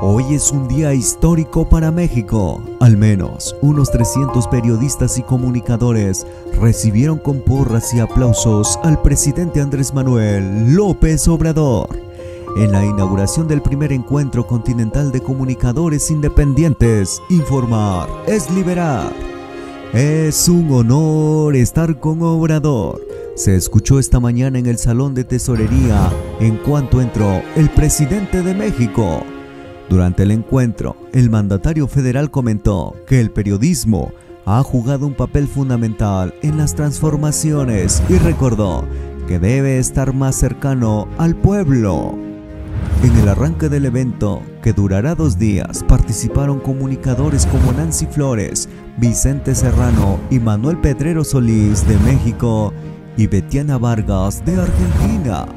Hoy es un día histórico para México. Al menos unos 300 periodistas y comunicadores recibieron con porras y aplausos al presidente Andrés Manuel López Obrador en la inauguración del primer encuentro continental de comunicadores independientes. Informar es liberar. Es un honor estar con Obrador. Se escuchó esta mañana en el Salón de Tesorería en cuanto entró el presidente de México. Durante el encuentro, el mandatario federal comentó que el periodismo ha jugado un papel fundamental en las transformaciones y recordó que debe estar más cercano al pueblo. En el arranque del evento, que durará 2 días, participaron comunicadores como Nancy Flores, Vicente Serrano y Manuel Pedrero Solís de México y Betiana Vargas de Argentina.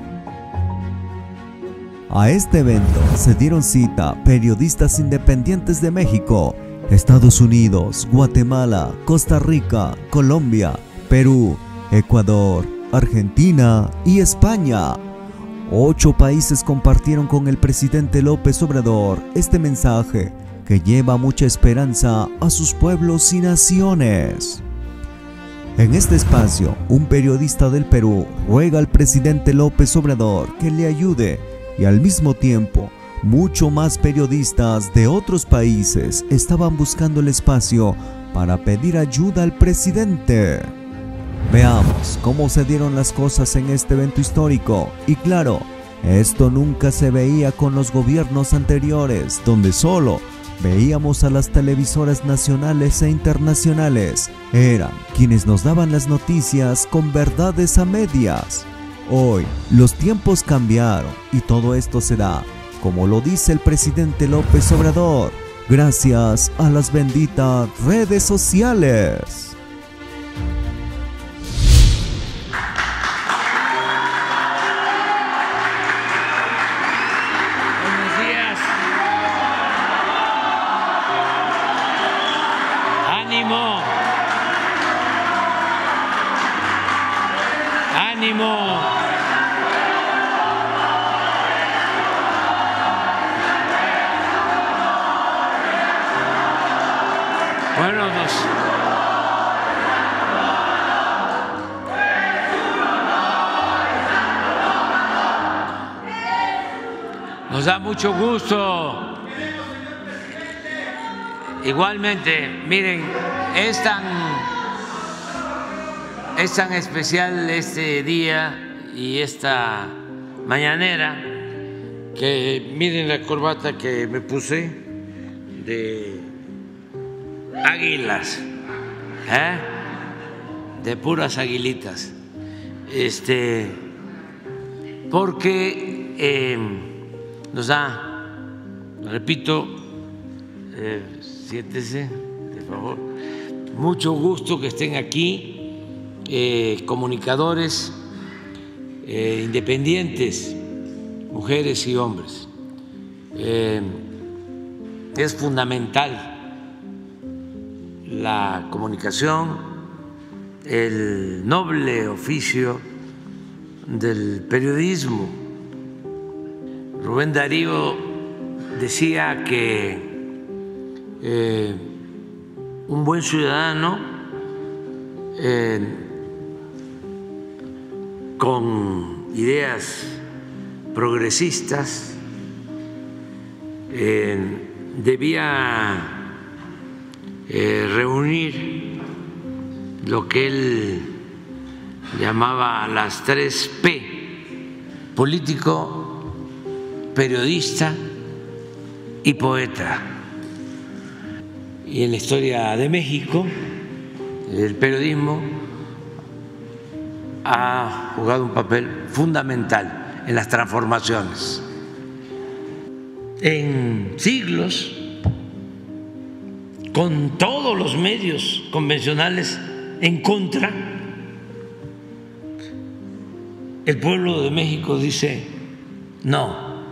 A este evento se dieron cita periodistas independientes de México, Estados Unidos, Guatemala, Costa Rica, Colombia, Perú, Ecuador, Argentina y España. 8 países compartieron con el presidente López Obrador este mensaje que lleva mucha esperanza a sus pueblos y naciones. En este espacio, un periodista del Perú ruega al presidente López Obrador que le ayude y al mismo tiempo, mucho más periodistas de otros países estaban buscando el espacio para pedir ayuda al presidente. Veamos cómo se dieron las cosas en este evento histórico. Y claro, esto nunca se veía con los gobiernos anteriores, donde solo veíamos a las televisoras nacionales e internacionales. Eran quienes nos daban las noticias con verdades a medias. Hoy, los tiempos cambiaron y todo esto se da, como lo dice el presidente López Obrador, gracias a las benditas redes sociales. Buenos días. ¡Ánimo! ¡Ánimo! Bueno, nos da mucho gusto. Igualmente, miren, es tan especial este día y esta mañanera que miren la corbata que me puse de águilas, de puras aguilitas, porque nos da, repito, siéntese, por favor, mucho gusto que estén aquí, comunicadores independientes, mujeres y hombres. Es fundamental la comunicación, el noble oficio del periodismo. Rubén Darío decía que un buen ciudadano con ideas progresistas debía reunir lo que él llamaba las 3 P: político, periodista y poeta. Y en la historia de México, el periodismo ha jugado un papel fundamental en las transformaciones. En siglos, con todos los medios convencionales en contra, el pueblo de México dice no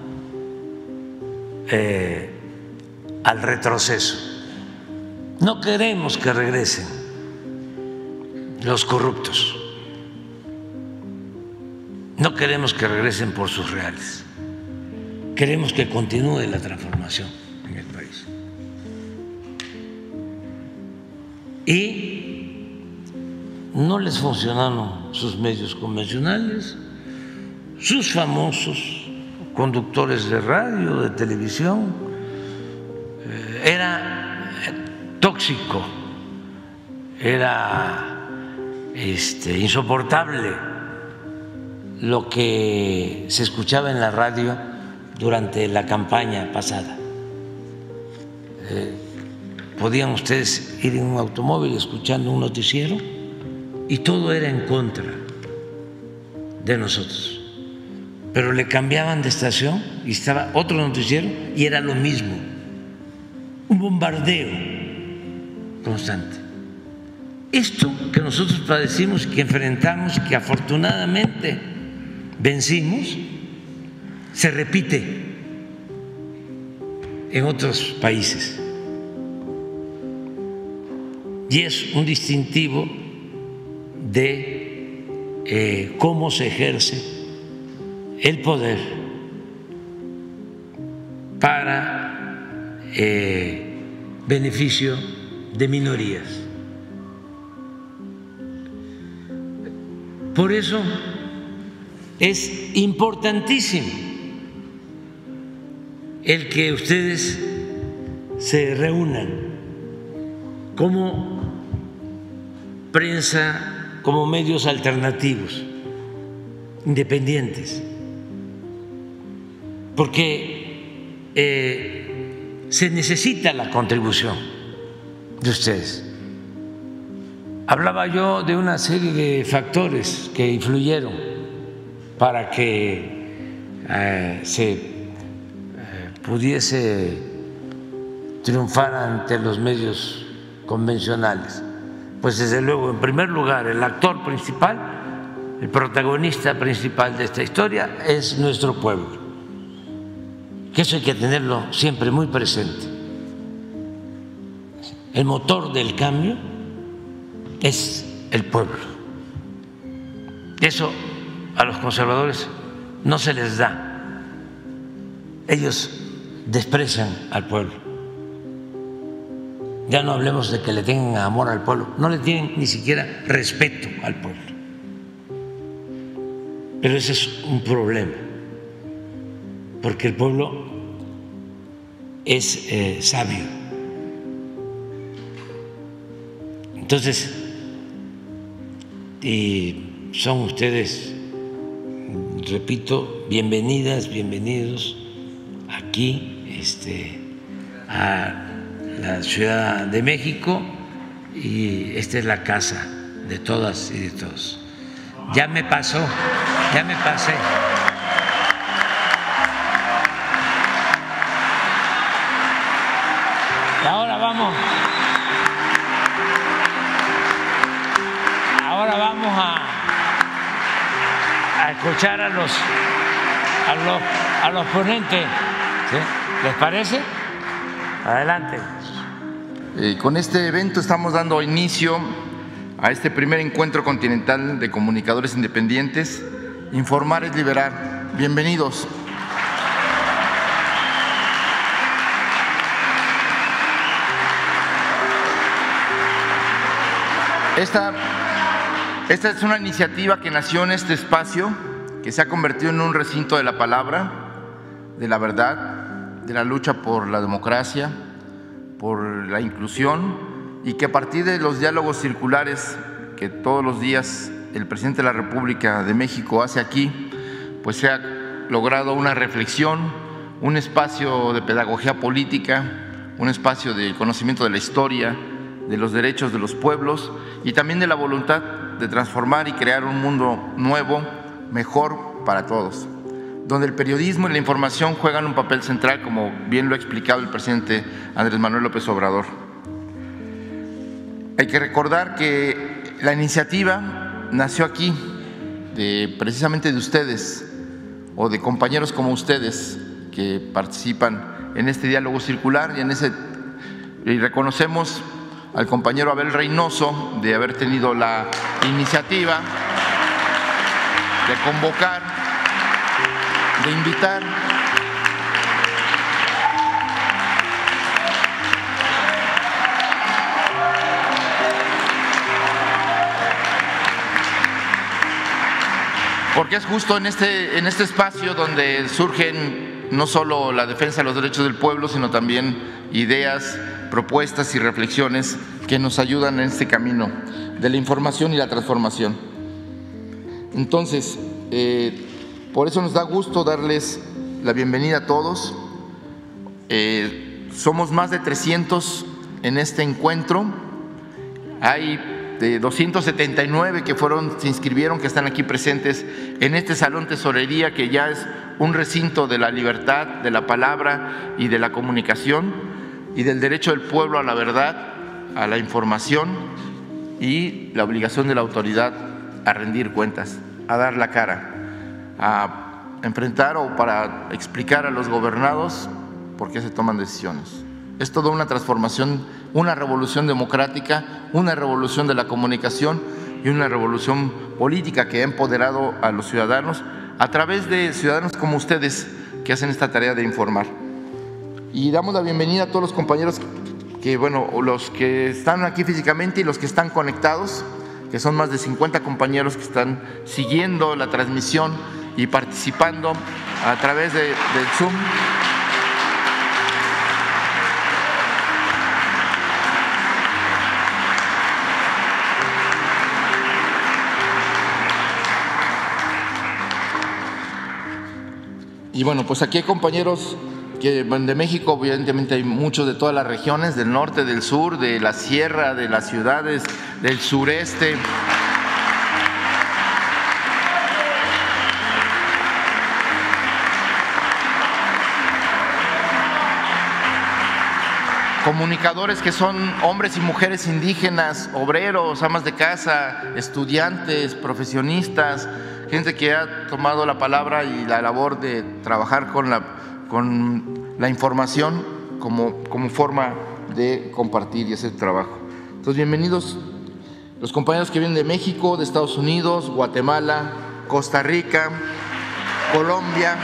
al retroceso. No queremos que regresen los corruptos. No queremos que regresen por sus reales. Queremos que continúe la transformación. y no les funcionaron sus medios convencionales, sus famosos conductores de radio, de televisión. Era tóxico, era insoportable lo que se escuchaba en la radio durante la campaña pasada. Podían ustedes ir en un automóvil escuchando un noticiero y todo era en contra de nosotros, pero le cambiaban de estación y estaba otro noticiero y era lo mismo, un bombardeo constante. Esto que nosotros padecimos, que enfrentamos, que afortunadamente vencimos, se repite en otros países y es un distintivo de cómo se ejerce el poder para beneficio de minorías. Por eso es importantísimo el que ustedes se reúnan como prensa, como medios alternativos, independientes, porque se necesita la contribución de ustedes. Hablaba yo de una serie de factores que influyeron para que se pudiese triunfar ante los medios convencionales. Pues desde luego, en primer lugar, el actor principal, el protagonista principal de esta historia es nuestro pueblo, que eso hay que tenerlo siempre muy presente. El motor del cambio es el pueblo. Eso a los conservadores no se les da. Ellos desprecian al pueblo. Ya no hablemos de que le tengan amor al pueblo, no le tienen ni siquiera respeto al pueblo. Pero ese es un problema, porque el pueblo es sabio. Entonces, y son ustedes, repito, bienvenidas, bienvenidos aquí a la Ciudad de México, y esta es la casa de todas y de todos. Ya me pasé. Ahora vamos a escuchar a los ponentes. ¿Sí? ¿Les parece? Adelante. Con este evento estamos dando inicio a este primer encuentro continental de comunicadores independientes. Informar es liberar. Bienvenidos. Esta es una iniciativa que nació en este espacio, que se ha convertido en un recinto de la palabra, de la verdad, de la lucha por la democracia, por la inclusión, y que a partir de los diálogos circulares que todos los días el presidente de la República de México hace aquí, pues se ha logrado una reflexión, un espacio de pedagogía política, un espacio de conocimiento de la historia, de los derechos de los pueblos y también de la voluntad de transformar y crear un mundo nuevo, mejor para todos, donde el periodismo y la información juegan un papel central, como bien lo ha explicado el presidente Andrés Manuel López Obrador. Hay que recordar que la iniciativa nació aquí, precisamente de ustedes o de compañeros como ustedes que participan en este diálogo circular, y reconocemos al compañero Abel Reynoso de haber tenido la iniciativa de convocar, de invitar porque es justo en este espacio donde surgen no solo la defensa de los derechos del pueblo, sino también ideas, propuestas y reflexiones que nos ayudan en este camino de la información y la transformación. Entonces, por eso nos da gusto darles la bienvenida a todos. Somos más de 300 en este encuentro. Hay 279 que se inscribieron, que están aquí presentes en este Salón Tesorería, que ya es un recinto de la libertad, de la palabra y de la comunicación y del derecho del pueblo a la verdad, a la información y la obligación de la autoridad a rendir cuentas, a dar la cara, a enfrentar o para explicar a los gobernados por qué se toman decisiones. Es toda una transformación, una revolución democrática, una revolución de la comunicación y una revolución política que ha empoderado a los ciudadanos a través de ciudadanos como ustedes que hacen esta tarea de informar. Y damos la bienvenida a todos los compañeros que, bueno, los que están aquí físicamente y los que están conectados, que son más de 50 compañeros que están siguiendo la transmisión y participando a través del Zoom. Y bueno, pues aquí hay compañeros que de México, evidentemente hay muchos de todas las regiones, del norte, del sur, de la sierra, de las ciudades, del sureste. Comunicadores que son hombres y mujeres indígenas, obreros, amas de casa, estudiantes, profesionistas, gente que ha tomado la palabra y la labor de trabajar con la información como forma de compartir y hacer trabajo. Entonces, bienvenidos los compañeros que vienen de México, de Estados Unidos, Guatemala, Costa Rica, Colombia,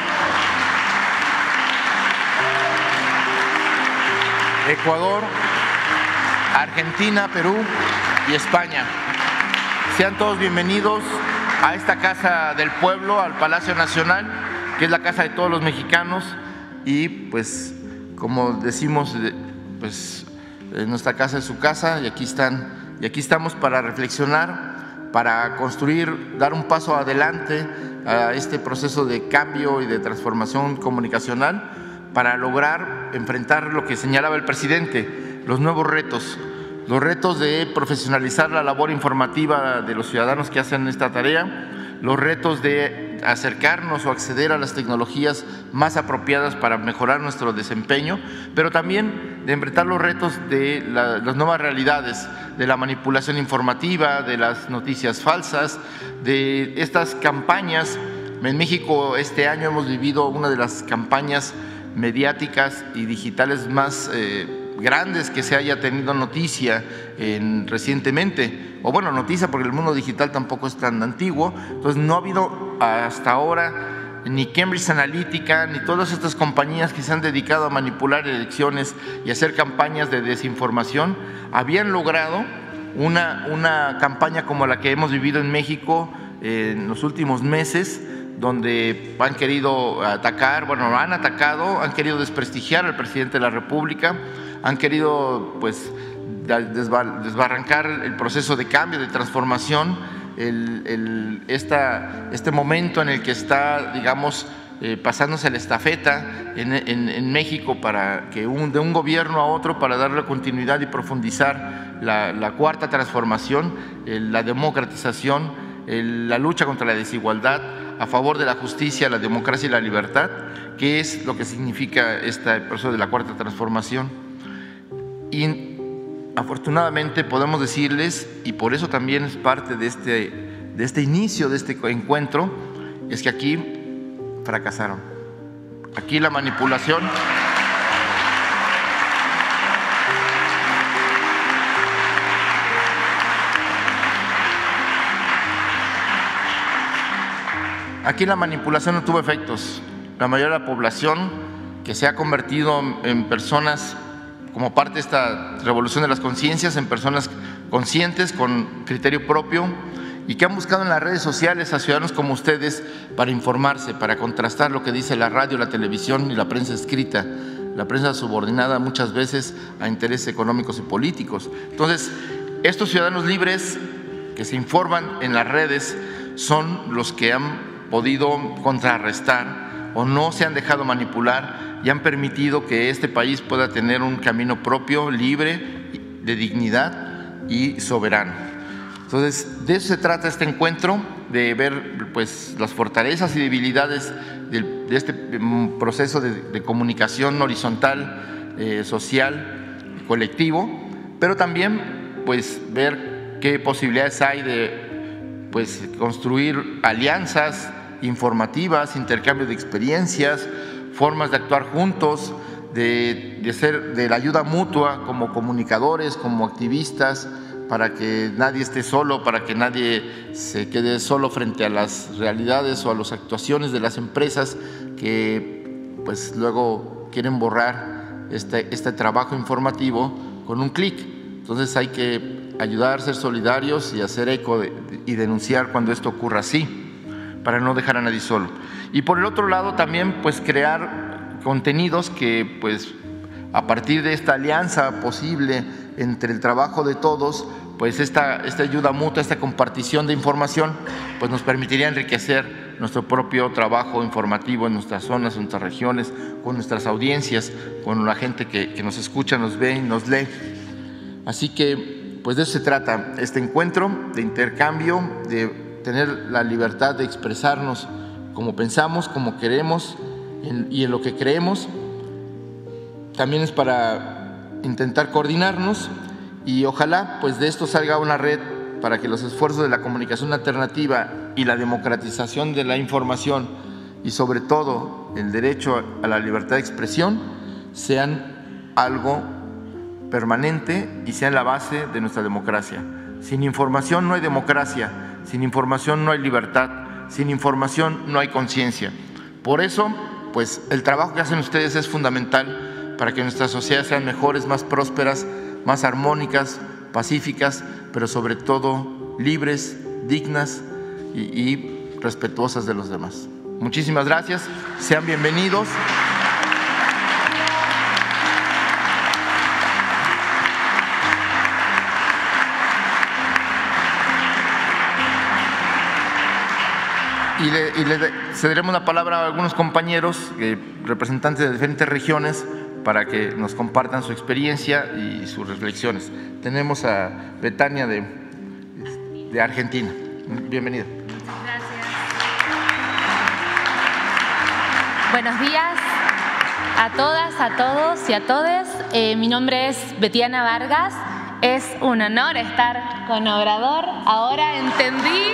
Ecuador, Argentina, Perú y España. Sean todos bienvenidos a esta Casa del Pueblo, al Palacio Nacional, que es la casa de todos los mexicanos y pues como decimos, pues nuestra casa es su casa y aquí estamos para reflexionar, para construir, dar un paso adelante a este proceso de cambio y de transformación comunicacional para lograr enfrentar lo que señalaba el presidente, los nuevos retos. Los retos de profesionalizar la labor informativa de los ciudadanos que hacen esta tarea, los retos de acercarnos o acceder a las tecnologías más apropiadas para mejorar nuestro desempeño, pero también de enfrentar los retos de las nuevas realidades, de la manipulación informativa, de las noticias falsas, de estas campañas. En México este año hemos vivido una de las campañas mediáticas y digitales más grandes que se haya tenido noticia recientemente, o bueno, noticia porque el mundo digital tampoco es tan antiguo. Entonces no ha habido hasta ahora ni Cambridge Analytica ni todas estas compañías que se han dedicado a manipular elecciones y hacer campañas de desinformación habían logrado una campaña como la que hemos vivido en México en los últimos meses, donde han querido atacar, bueno, han atacado, han querido desprestigiar al presidente de la República, han querido pues desbarrancar el proceso de cambio, de transformación, este momento en el que está, digamos, pasándose la estafeta en México para que de un gobierno a otro para darle continuidad y profundizar la cuarta transformación, la democratización, la lucha contra la desigualdad, a favor de la justicia, la democracia y la libertad, que es lo que significa este proceso de la cuarta transformación. Y afortunadamente podemos decirles, y por eso también es parte de este inicio de este encuentro, es que aquí fracasaron. Aquí la manipulación no tuvo efectos. La mayoría de la población que se ha convertido en personas como parte de esta revolución de las conciencias, en personas conscientes, con criterio propio, y que han buscado en las redes sociales a ciudadanos como ustedes para informarse, para contrastar lo que dice la radio, la televisión y la prensa escrita, la prensa subordinada muchas veces a intereses económicos y políticos. Entonces, estos ciudadanos libres que se informan en las redes son los que han podido contrarrestar o no se han dejado manipular y han permitido que este país pueda tener un camino propio, libre, de dignidad y soberano. Entonces, de eso se trata este encuentro, de ver pues las fortalezas y debilidades de este proceso de comunicación horizontal, social, colectivo, pero también pues ver qué posibilidades hay de pues construir alianzas informativas, intercambio de experiencias, formas de actuar juntos, de la ayuda mutua como comunicadores, como activistas, para que nadie esté solo, para que nadie se quede solo frente a las realidades o a las actuaciones de las empresas que pues luego quieren borrar este trabajo informativo con un clic. Entonces hay que ayudar, ser solidarios y hacer eco y denunciar cuando esto ocurra así, para no dejar a nadie solo. Y por el otro lado también pues crear contenidos que pues a partir de esta alianza posible entre el trabajo de todos, pues esta ayuda mutua, esta compartición de información, pues nos permitiría enriquecer nuestro propio trabajo informativo en nuestras zonas, en nuestras regiones, con nuestras audiencias, con la gente que nos escucha, nos ve y nos lee. Así que pues de eso se trata este encuentro, de intercambio, de tener la libertad de expresarnos como pensamos, como queremos y en lo que creemos. También es para intentar coordinarnos y ojalá pues de esto salga una red para que los esfuerzos de la comunicación alternativa y la democratización de la información y sobre todo el derecho a la libertad de expresión sean algo permanente y sean la base de nuestra democracia. Sin información no hay democracia, sin información no hay libertad, sin información no hay conciencia. Por eso pues el trabajo que hacen ustedes es fundamental para que nuestras sociedades sean mejores, más prósperas, más armónicas, pacíficas, pero sobre todo libres, dignas y respetuosas de los demás. Muchísimas gracias, sean bienvenidos. Y le cederemos la palabra a algunos compañeros, representantes de diferentes regiones, para que nos compartan su experiencia y sus reflexiones. Tenemos a Betania de Argentina. Bienvenida. Gracias. Buenos días a todas, a todos y a todes. Mi nombre es Betiana Vargas. Es un honor estar con Obrador. Ahora entendí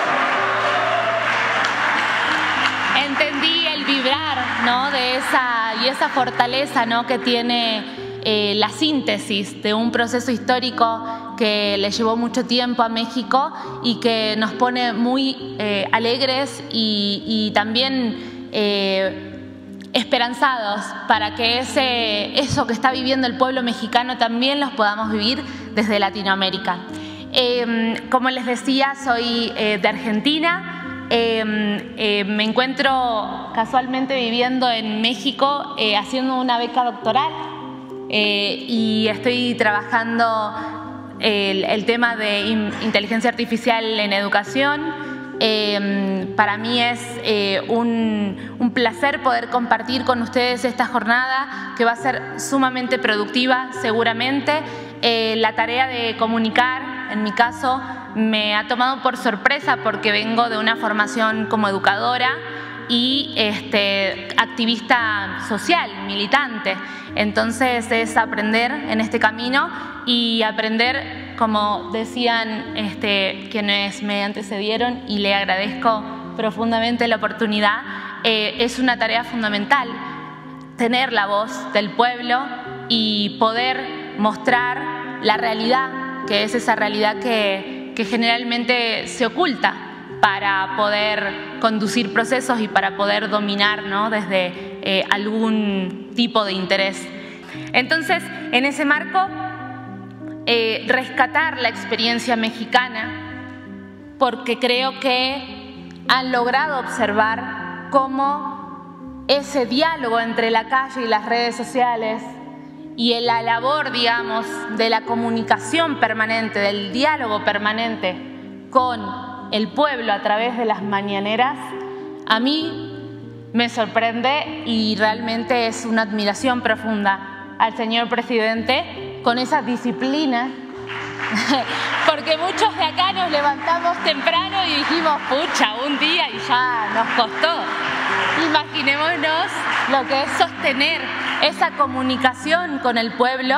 el vibrar, ¿no? de esa fortaleza, ¿no? que tiene la síntesis de un proceso histórico que le llevó mucho tiempo a México y que nos pone muy alegres y también esperanzados para que eso que está viviendo el pueblo mexicano también los podamos vivir desde Latinoamérica. Como les decía, soy de Argentina. Me encuentro casualmente viviendo en México haciendo una beca doctoral y estoy trabajando el tema de inteligencia artificial en educación. Para mí es un placer poder compartir con ustedes esta jornada que va a ser sumamente productiva seguramente. La tarea de comunicar, en mi caso, me ha tomado por sorpresa porque vengo de una formación como educadora y activista social, militante. Entonces es aprender en este camino y aprender, como decían quienes me antecedieron, y le agradezco profundamente la oportunidad, es una tarea fundamental tener la voz del pueblo y poder mostrar la realidad, que es esa realidad que generalmente se oculta para poder conducir procesos y para poder dominar, ¿no? desde algún tipo de interés. Entonces, en ese marco, rescatar la experiencia mexicana, porque creo que han logrado observar cómo ese diálogo entre la calle y las redes sociales y en la labor, digamos, de la comunicación permanente, del diálogo permanente con el pueblo a través de las mañaneras, a mí me sorprende y realmente es una admiración profunda al señor presidente con esa disciplina, porque muchos de acá nos levantamos temprano y dijimos, pucha, un día y ya nos costó. Imaginémonos lo que es sostener esa comunicación con el pueblo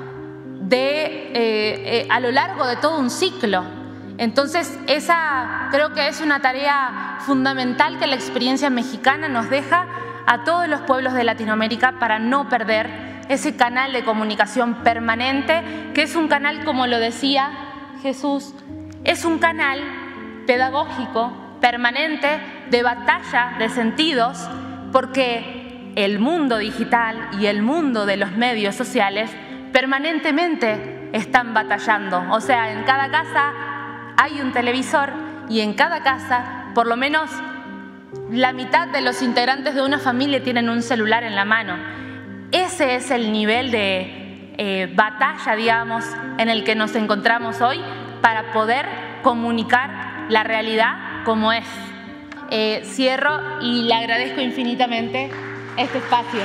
a lo largo de todo un ciclo. Entonces, esa creo que es una tarea fundamental que la experiencia mexicana nos deja a todos los pueblos de Latinoamérica para no perder ese canal de comunicación permanente, que es un canal, como lo decía Jesús, es un canal pedagógico permanente de batalla de sentidos, porque el mundo digital y el mundo de los medios sociales permanentemente están batallando. O sea, en cada casa hay un televisor y en cada casa, por lo menos la mitad de los integrantes de una familia tienen un celular en la mano. Ese es el nivel de batalla, digamos, en el que nos encontramos hoy para poder comunicar la realidad como es. Cierro y le agradezco infinitamente este espacio.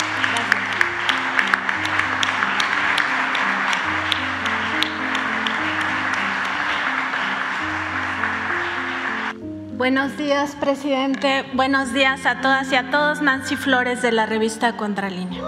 Buenos días, presidente. Buenos días a todas y a todos. Nancy Flores, de la revista Contralínea.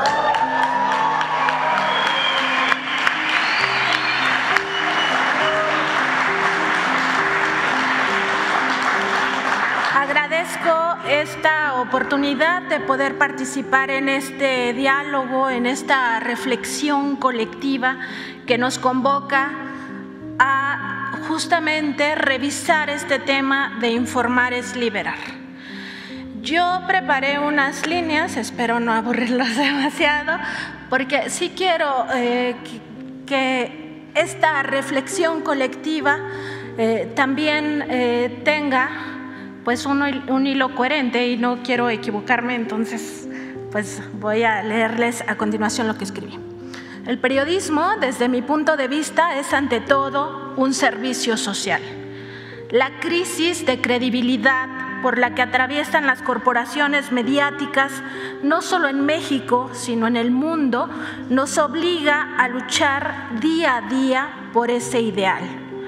Agradezco esta oportunidad de poder participar en este diálogo, en esta reflexión colectiva que nos convoca a justamente revisar este tema de informar es liberar. Yo preparé unas líneas, espero no aburrirlos demasiado, porque sí quiero que esta reflexión colectiva también tenga pues un hilo coherente, y no quiero equivocarme, entonces pues voy a leerles a continuación lo que escribí. El periodismo, desde mi punto de vista, es ante todo un servicio social. La crisis de credibilidad por la que atraviesan las corporaciones mediáticas, no solo en México, sino en el mundo, nos obliga a luchar día a día por ese ideal.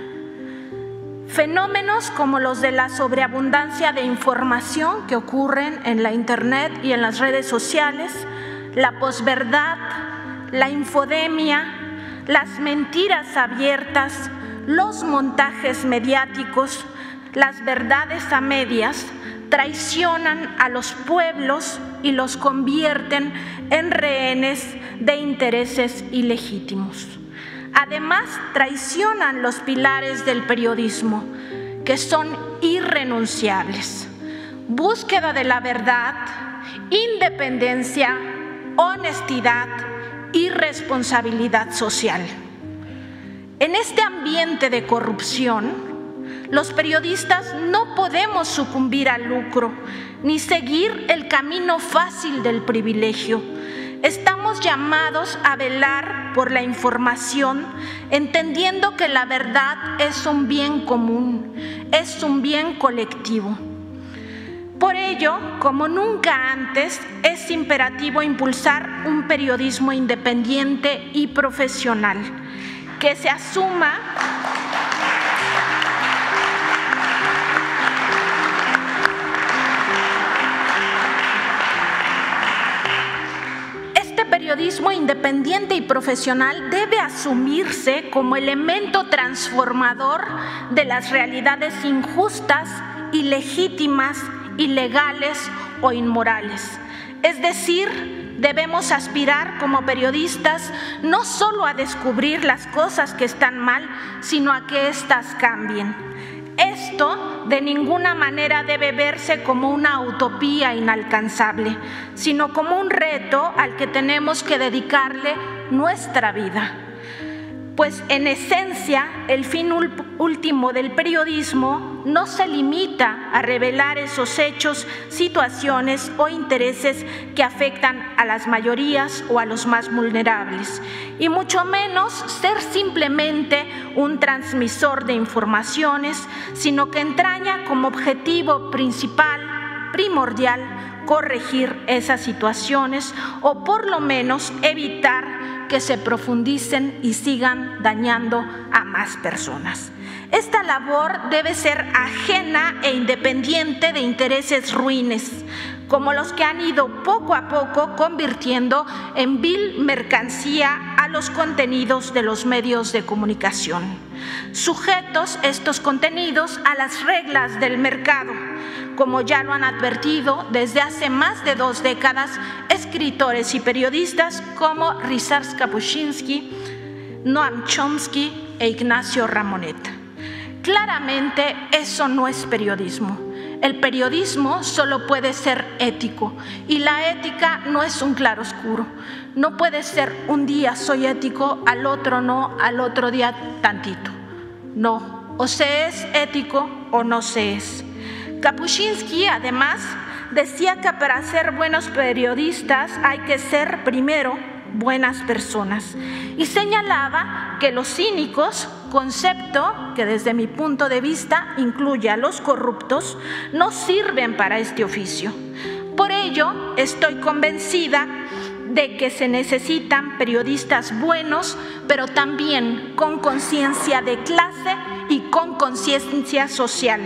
Fenómenos como los de la sobreabundancia de información que ocurren en la Internet y en las redes sociales, la posverdad, la infodemia, las mentiras abiertas, los montajes mediáticos, las verdades a medias, traicionan a los pueblos y los convierten en rehenes de intereses ilegítimos. Además, traicionan los pilares del periodismo, que son irrenunciables: búsqueda de la verdad, independencia, honestidad y responsabilidad social. En este ambiente de corrupción, los periodistas no podemos sucumbir al lucro ni seguir el camino fácil del privilegio. Estamos llamados a velar por la información, entendiendo que la verdad es un bien común, es un bien colectivo. Por ello, como nunca antes, es imperativo impulsar un periodismo independiente y profesional, que se asuma periodismo independiente y profesional debe asumirse como elemento transformador de las realidades injustas, ilegítimas, ilegales o inmorales. Es decir, debemos aspirar como periodistas no solo a descubrir las cosas que están mal, sino a que éstas cambien. Esto de ninguna manera debe verse como una utopía inalcanzable, sino como un reto al que tenemos que dedicarle nuestra vida. pues en esencia el fin último del periodismo no se limita a revelar esos hechos, situaciones o intereses que afectan a las mayorías o a los más vulnerables, y mucho menos ser simplemente un transmisor de informaciones, sino que entraña como objetivo primordial, corregir esas situaciones o por lo menos evitar que se profundicen y sigan dañando a más personas. Esta labor debe ser ajena e independiente de intereses ruines, como los que han ido poco a poco convirtiendo en vil mercancía a los contenidos de los medios de comunicación, sujetos estos contenidos a las reglas del mercado, como ya lo han advertido desde hace más de 2 décadas escritores y periodistas como Ryszard-Kapuscinski, Noam Chomsky e Ignacio Ramonet. Claramente eso no es periodismo. El periodismo solo puede ser ético y la ética no es un claroscuro. No puede ser un día soy ético, al otro no, al otro día tantito. No, o se es ético o no se es. Kapuscinski, además, decía que para ser buenos periodistas hay que ser primero buenas personas y señalaba que los cínicos, concepto que desde mi punto de vista incluye a los corruptos, no sirven para este oficio. Por ello, estoy convencida de que se necesitan periodistas buenos, pero también con conciencia de clase y con conciencia social,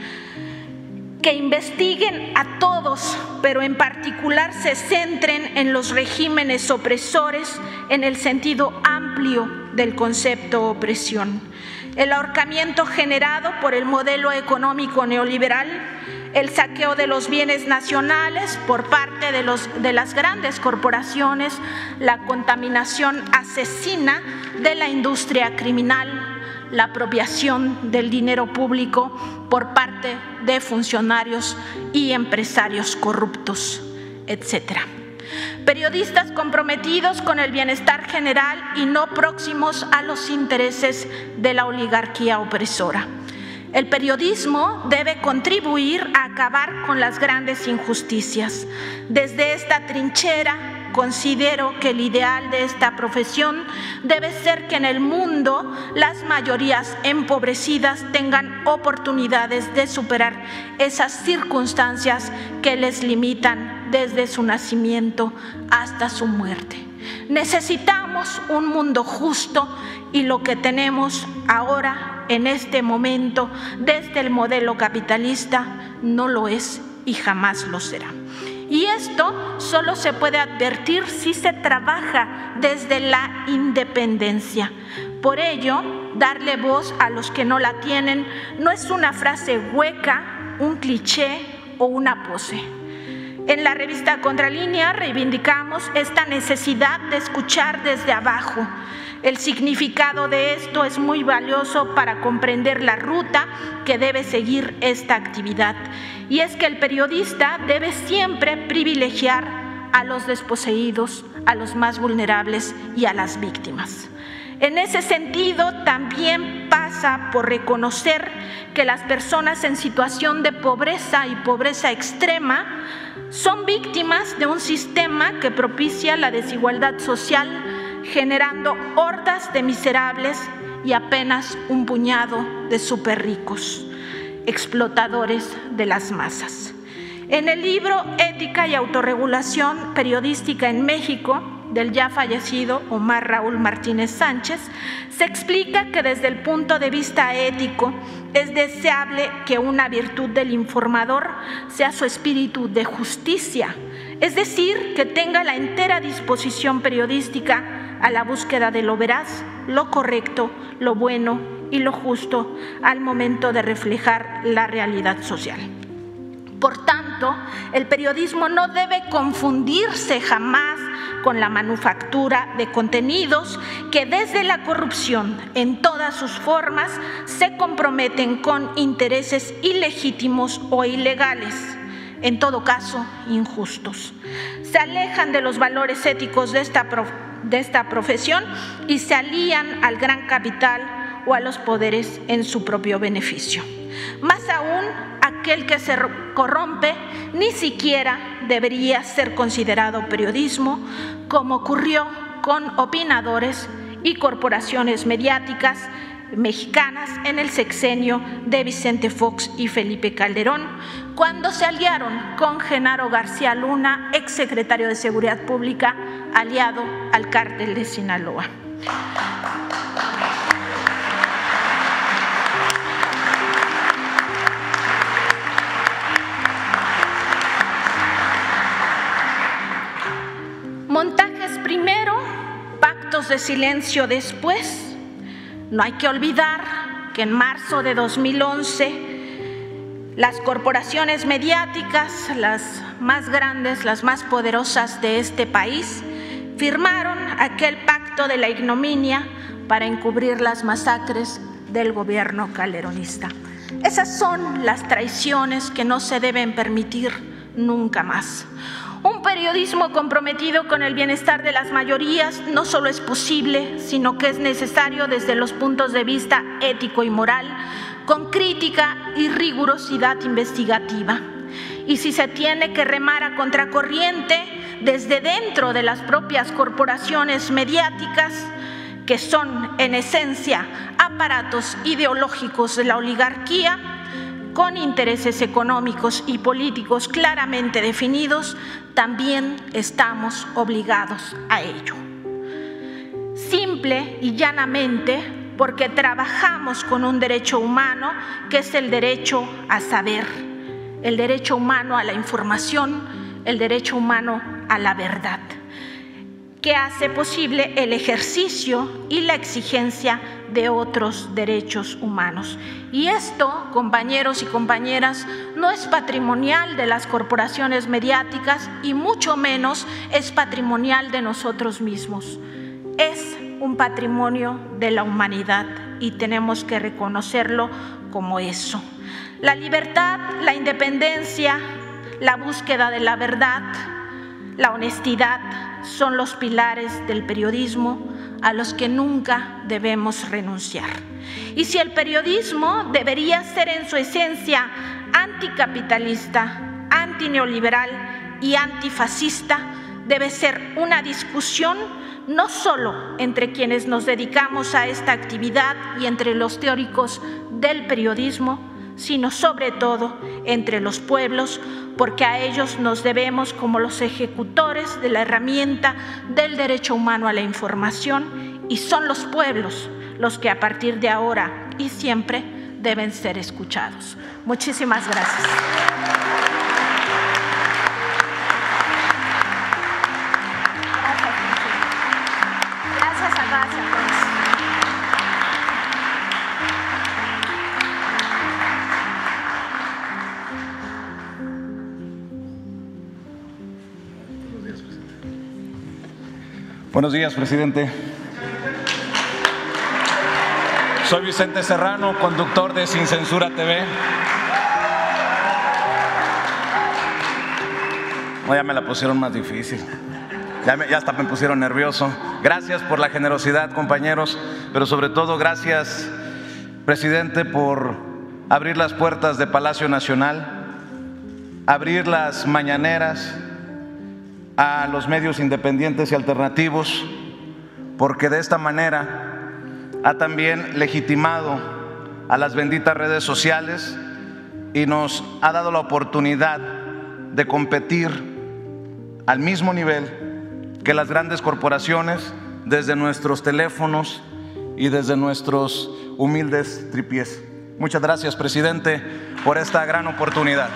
que investiguen a todos, pero en particular se centren en los regímenes opresores en el sentido amplio del concepto opresión. El ahorcamiento generado por el modelo económico neoliberal, el saqueo de los bienes nacionales por parte de las grandes corporaciones, la contaminación asesina de la industria criminal, la apropiación del dinero público por parte de funcionarios y empresarios corruptos, etc. Periodistas comprometidos con el bienestar general y no próximos a los intereses de la oligarquía opresora. El periodismo debe contribuir a acabar con las grandes injusticias. Desde esta trinchera, considero que el ideal de esta profesión debe ser que en el mundo las mayorías empobrecidas tengan oportunidades de superar esas circunstancias que les limitan desde su nacimiento hasta su muerte. Necesitamos un mundo justo y lo que tenemos ahora, en este momento, desde el modelo capitalista, no lo es y jamás lo será. Y esto solo se puede advertir si se trabaja desde la independencia. Por ello, darle voz a los que no la tienen no es una frase hueca, un cliché o una pose. En la revista Contralínea reivindicamos esta necesidad de escuchar desde abajo. El significado de esto es muy valioso para comprender la ruta que debe seguir esta actividad. Y es que el periodista debe siempre privilegiar a los desposeídos, a los más vulnerables y a las víctimas. En ese sentido, también pasa por reconocer que las personas en situación de pobreza y pobreza extrema son víctimas de un sistema que propicia la desigualdad social, generando hordas de miserables y apenas un puñado de superricos, explotadores de las masas. En el libro Ética y autorregulación periodística en México, del ya fallecido Omar Raúl Martínez Sánchez, se explica que desde el punto de vista ético es deseable que una virtud del informador sea su espíritu de justicia, es decir, que tenga la entera disposición periodística a la búsqueda de lo veraz, lo correcto, lo bueno y lo justo al momento de reflejar la realidad social. Por tanto, el periodismo no debe confundirse jamás con la manufactura de contenidos que desde la corrupción en todas sus formas se comprometen con intereses ilegítimos o ilegales, en todo caso injustos. Se alejan de los valores éticos de esta de esta profesión y se alían al gran capital o a los poderes en su propio beneficio. Más aún, aquel que se corrompe ni siquiera debería ser considerado periodismo, como ocurrió con opinadores y corporaciones mediáticas mexicanas en el sexenio de Vicente Fox y Felipe Calderón, cuando se aliaron con Genaro García Luna, exsecretario de Seguridad Pública, aliado al cártel de Sinaloa. Montajes primero, pactos de silencio después. No hay que olvidar que en marzo de 2011 las corporaciones mediáticas, las más grandes, las más poderosas de este país, firmaron aquel pacto de la ignominia para encubrir las masacres del gobierno calderonista. Esas son las traiciones que no se deben permitir nunca más. Un periodismo comprometido con el bienestar de las mayorías no solo es posible, sino que es necesario desde los puntos de vista ético y moral, con crítica y rigurosidad investigativa. Y si se tiene que remar a contracorriente desde dentro de las propias corporaciones mediáticas, que son en esencia aparatos ideológicos de la oligarquía, con intereses económicos y políticos claramente definidos, también estamos obligados a ello. Simple y llanamente porque trabajamos con un derecho humano que es el derecho a saber, el derecho humano a la información, el derecho humano a la verdad, que hace posible el ejercicio y la exigencia de otros derechos humanos. Y esto, compañeros y compañeras, no es patrimonial de las corporaciones mediáticas y mucho menos es patrimonial de nosotros mismos. Es un patrimonio de la humanidad y tenemos que reconocerlo como eso. La libertad, la independencia, la búsqueda de la verdad, la honestidad son los pilares del periodismo a los que nunca debemos renunciar. Y si el periodismo debería ser en su esencia anticapitalista, antineoliberal y antifascista, debe ser una discusión no solo entre quienes nos dedicamos a esta actividad y entre los teóricos del periodismo, sino sobre todo entre los pueblos, porque a ellos nos debemos como los ejecutores de la herramienta del derecho humano a la información, y son los pueblos los que a partir de ahora y siempre deben ser escuchados. Muchísimas gracias. Gracias a todas. Buenos días, presidente. Soy Vicente Serrano, conductor de Sin Censura TV. No, ya me la pusieron más difícil. Ya hasta me pusieron nervioso. Gracias por la generosidad, compañeros, pero sobre todo gracias, presidente, por abrir las puertas de Palacio Nacional, abrir las mañaneras a los medios independientes y alternativos, porque de esta manera ha también legitimado a las benditas redes sociales y nos ha dado la oportunidad de competir al mismo nivel que las grandes corporaciones desde nuestros teléfonos y desde nuestros humildes tripiés. Muchas gracias, presidente, por esta gran oportunidad.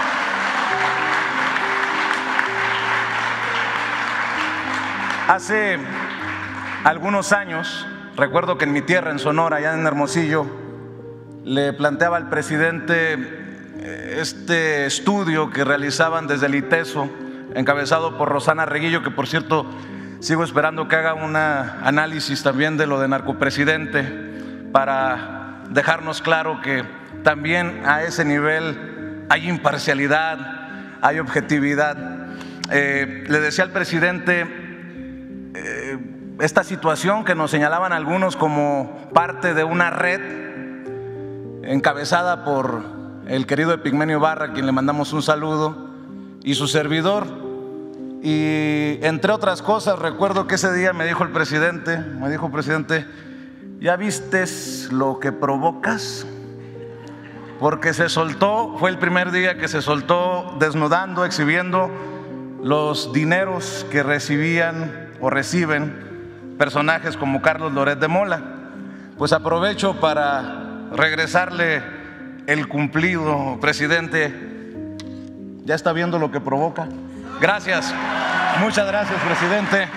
Hace algunos años, recuerdo que en mi tierra, en Sonora, allá en Hermosillo, le planteaba al presidente este estudio que realizaban desde el ITESO, encabezado por Rosana Reguillo, que por cierto sigo esperando que haga un análisis también de lo de narcopresidente, para dejarnos claro que también a ese nivel hay imparcialidad, hay objetividad. Le decía al presidente, esta situación que nos señalaban algunos como parte de una red encabezada por el querido Epigmenio Barra, a quien le mandamos un saludo, y su servidor. Y entre otras cosas, recuerdo que ese día me dijo, presidente, ¿ya vistes lo que provocas? Porque se soltó, fue el primer día que se soltó desnudando, exhibiendo los dineros que recibían o reciben personajes como Carlos Loret de Mola. Pues aprovecho para regresarle el cumplido, presidente. ¿Ya está viendo lo que provoca? Gracias, muchas gracias, presidente.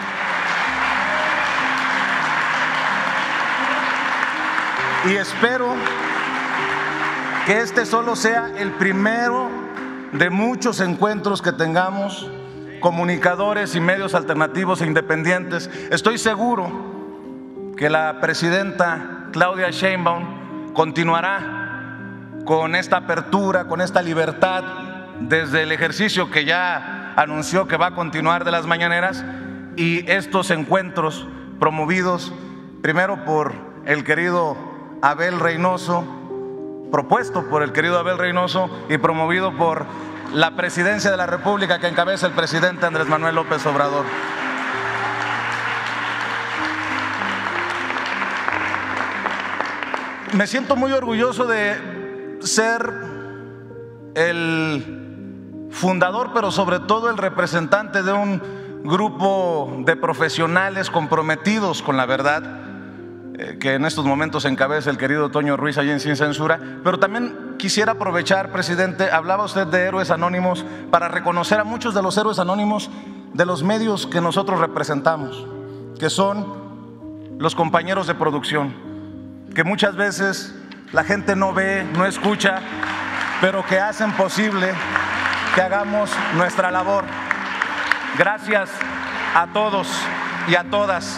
Y espero que este solo sea el primero de muchos encuentros que tengamos, comunicadores y medios alternativos e independientes. Estoy seguro que la presidenta Claudia Sheinbaum continuará con esta apertura, con esta libertad, desde el ejercicio que ya anunció que va a continuar de las mañaneras, y estos encuentros promovidos primero por el querido Abel Reynoso, propuesto por el querido Abel Reynoso y promovido por la presidencia de la República que encabeza el presidente Andrés Manuel López Obrador. Me siento muy orgulloso de ser el fundador, pero sobre todo el representante de un grupo de profesionales comprometidos con la verdad, que en estos momentos encabeza el querido Toño Ruiz allí en Sin Censura. Pero también quisiera aprovechar, presidente, hablaba usted de héroes anónimos, para reconocer a muchos de los héroes anónimos de los medios que nosotros representamos, que son los compañeros de producción, que muchas veces la gente no ve, no escucha, pero que hacen posible que hagamos nuestra labor. Gracias a todos y a todas.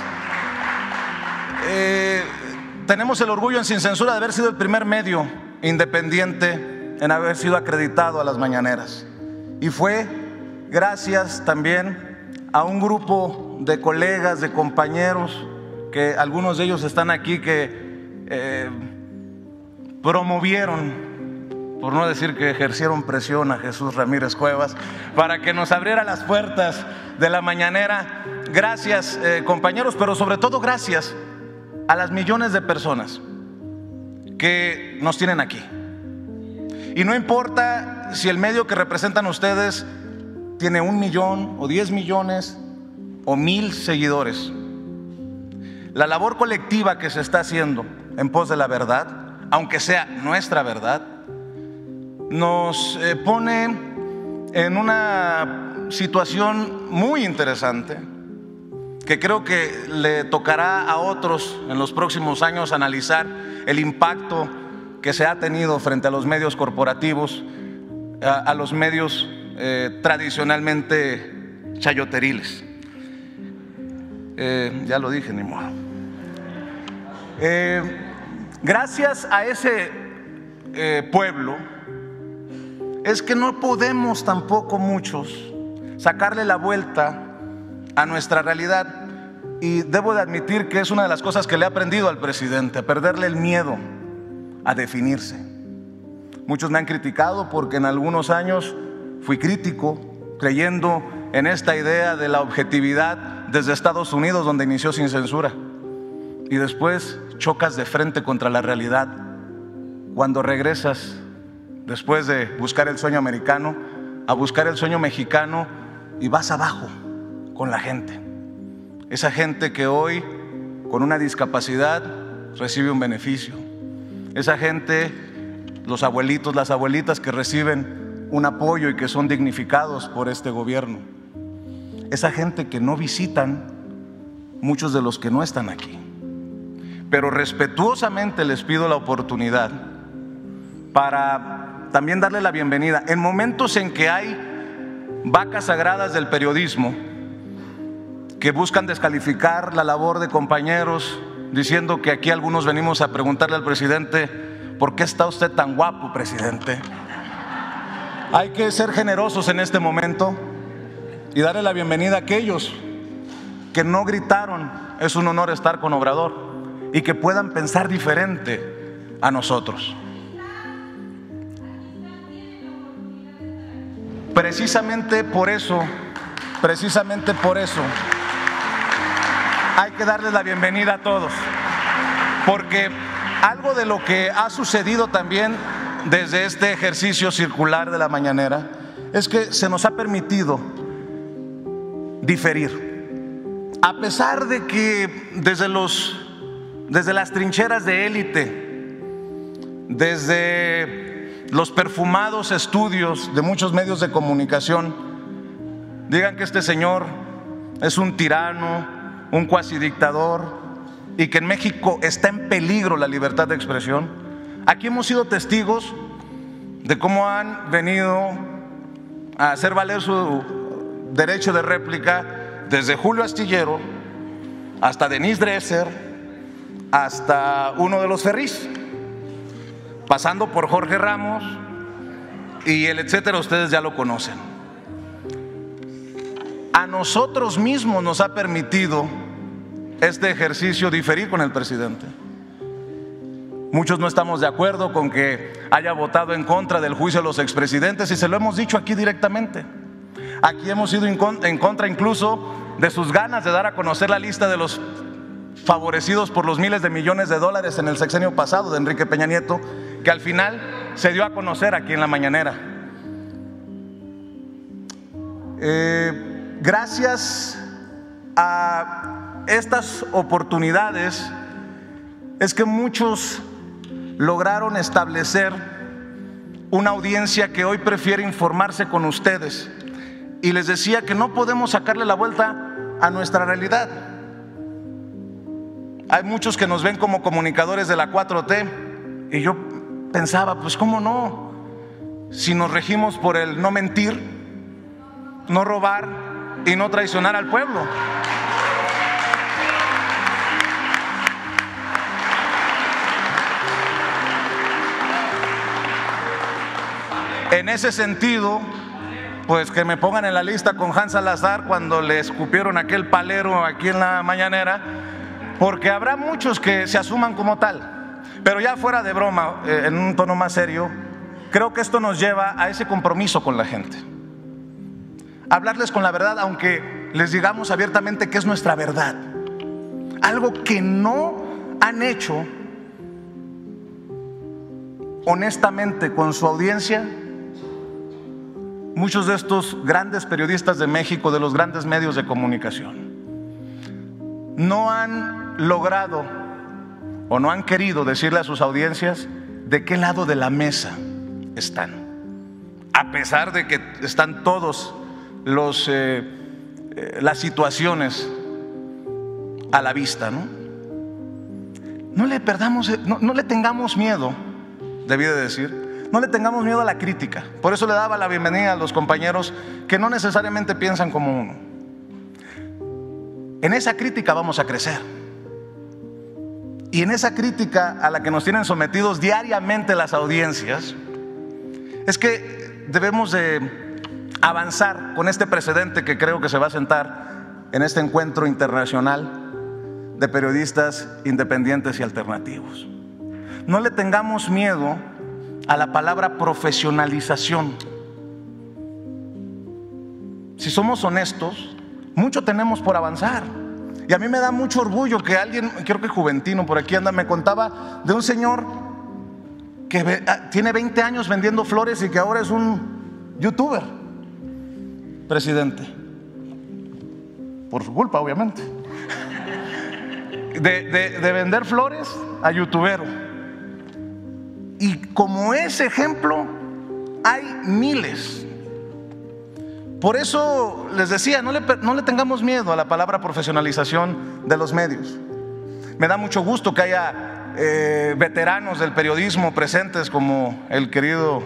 Tenemos el orgullo en Sin Censura de haber sido el primer medio independiente en haber sido acreditado a las mañaneras, y fue gracias también a un grupo de colegas, de compañeros, que algunos de ellos están aquí, que promovieron, por no decir que ejercieron presión a Jesús Ramírez Cuevas para que nos abriera las puertas de la mañanera. Gracias, compañeros, pero sobre todo gracias a las millones de personas que nos tienen aquí. Y no importa si el medio que representan ustedes tiene 1 millón o 10 millones o 1000 seguidores. La labor colectiva que se está haciendo en pos de la verdad, aunque sea nuestra verdad, nos pone en una situación muy interesante, que creo que le tocará a otros en los próximos años analizar el impacto que se ha tenido frente a los medios corporativos, a los medios tradicionalmente chayoteriles. Ya lo dije, ni modo. Gracias a ese pueblo es que no podemos tampoco muchos sacarle la vuelta a nuestra realidad, y debo de admitir que es una de las cosas que le he aprendido al presidente, a perderle el miedo a definirse. Muchos me han criticado porque en algunos años fui crítico, creyendo en esta idea de la objetividad desde Estados Unidos, donde inició Sin Censura, y después chocas de frente contra la realidad cuando regresas, después de buscar el sueño americano, a buscar el sueño mexicano, y vas abajo con la gente. Esa gente que hoy, con una discapacidad, recibe un beneficio. Esa gente, los abuelitos, las abuelitas que reciben un apoyo y que son dignificados por este gobierno. Esa gente que no visitan muchos de los que no están aquí. Pero respetuosamente les pido la oportunidad para también darle la bienvenida en momentos en que hay vacas sagradas del periodismo que buscan descalificar la labor de compañeros, diciendo que aquí algunos venimos a preguntarle al presidente: ¿por qué está usted tan guapo, presidente? Hay que ser generosos en este momento y darle la bienvenida a aquellos que no gritaron es un honor estar con Obrador y que puedan pensar diferente a nosotros. Precisamente por eso hay que darles la bienvenida a todos, porque algo de lo que ha sucedido también desde este ejercicio circular de la mañanera es que se nos ha permitido diferir, a pesar de que desde las trincheras de élite, desde los perfumados estudios de muchos medios de comunicación digan que este señor es un tirano, un cuasidictador y que en México está en peligro la libertad de expresión. Aquí hemos sido testigos de cómo han venido a hacer valer su derecho de réplica desde Julio Astillero hasta Denise Dresser, hasta uno de los Ferris, pasando por Jorge Ramos y el etcétera, ustedes ya lo conocen. A nosotros mismos nos ha permitido este ejercicio diferir con el presidente. Muchos no estamos de acuerdo con que haya votado en contra del juicio de los expresidentes y se lo hemos dicho aquí directamente. Aquí hemos ido en contra incluso de sus ganas de dar a conocer la lista de los favorecidos por los miles de millones de dólares en el sexenio pasado de Enrique Peña Nieto, que al final se dio a conocer aquí en la mañanera. Gracias a estas oportunidades es que muchos lograron establecer una audiencia que hoy prefiere informarse con ustedes. Y les decía que no podemos sacarle la vuelta a nuestra realidad. Hay muchos que nos ven como comunicadores de la 4T y yo pensaba, pues cómo no, si nos regimos por el no mentir, no robar y no traicionar al pueblo. En ese sentido, pues que me pongan en la lista con Hans Salazar cuando le escupieron aquel palero aquí en la mañanera, porque habrá muchos que se asuman como tal. Pero ya fuera de broma, en un tono más serio, creo que esto nos lleva a ese compromiso con la gente. Hablarles con la verdad, aunque les digamos abiertamente que es nuestra verdad. Algo que no han hecho honestamente con su audiencia muchos de estos grandes periodistas de México, de los grandes medios de comunicación. No han logrado o no han querido decirle a sus audiencias de qué lado de la mesa están, a pesar de que están todos las situaciones a la vista, ¿no? No le tengamos miedo, debí de decir. No le tengamos miedo a la crítica. Por eso le daba la bienvenida a los compañeros que no necesariamente piensan como uno. En esa crítica vamos a crecer. Y en esa crítica a la que nos tienen sometidos diariamente las audiencias, es que debemos de avanzar con este precedente que creo que se va a sentar en este encuentro internacional de periodistas independientes y alternativos. No le tengamos miedo a la palabra profesionalización. Si somos honestos, mucho tenemos por avanzar. Y a mí me da mucho orgullo que alguien, creo que Juventino por aquí anda, me contaba de un señor que tiene 20 años vendiendo flores y que ahora es un youtuber, presidente. Por su culpa, obviamente. De vender flores a youtubero. Y como ese ejemplo hay miles. Por eso les decía, no le tengamos miedo a la palabra profesionalización de los medios. Me da mucho gusto que haya veteranos del periodismo presentes, como el querido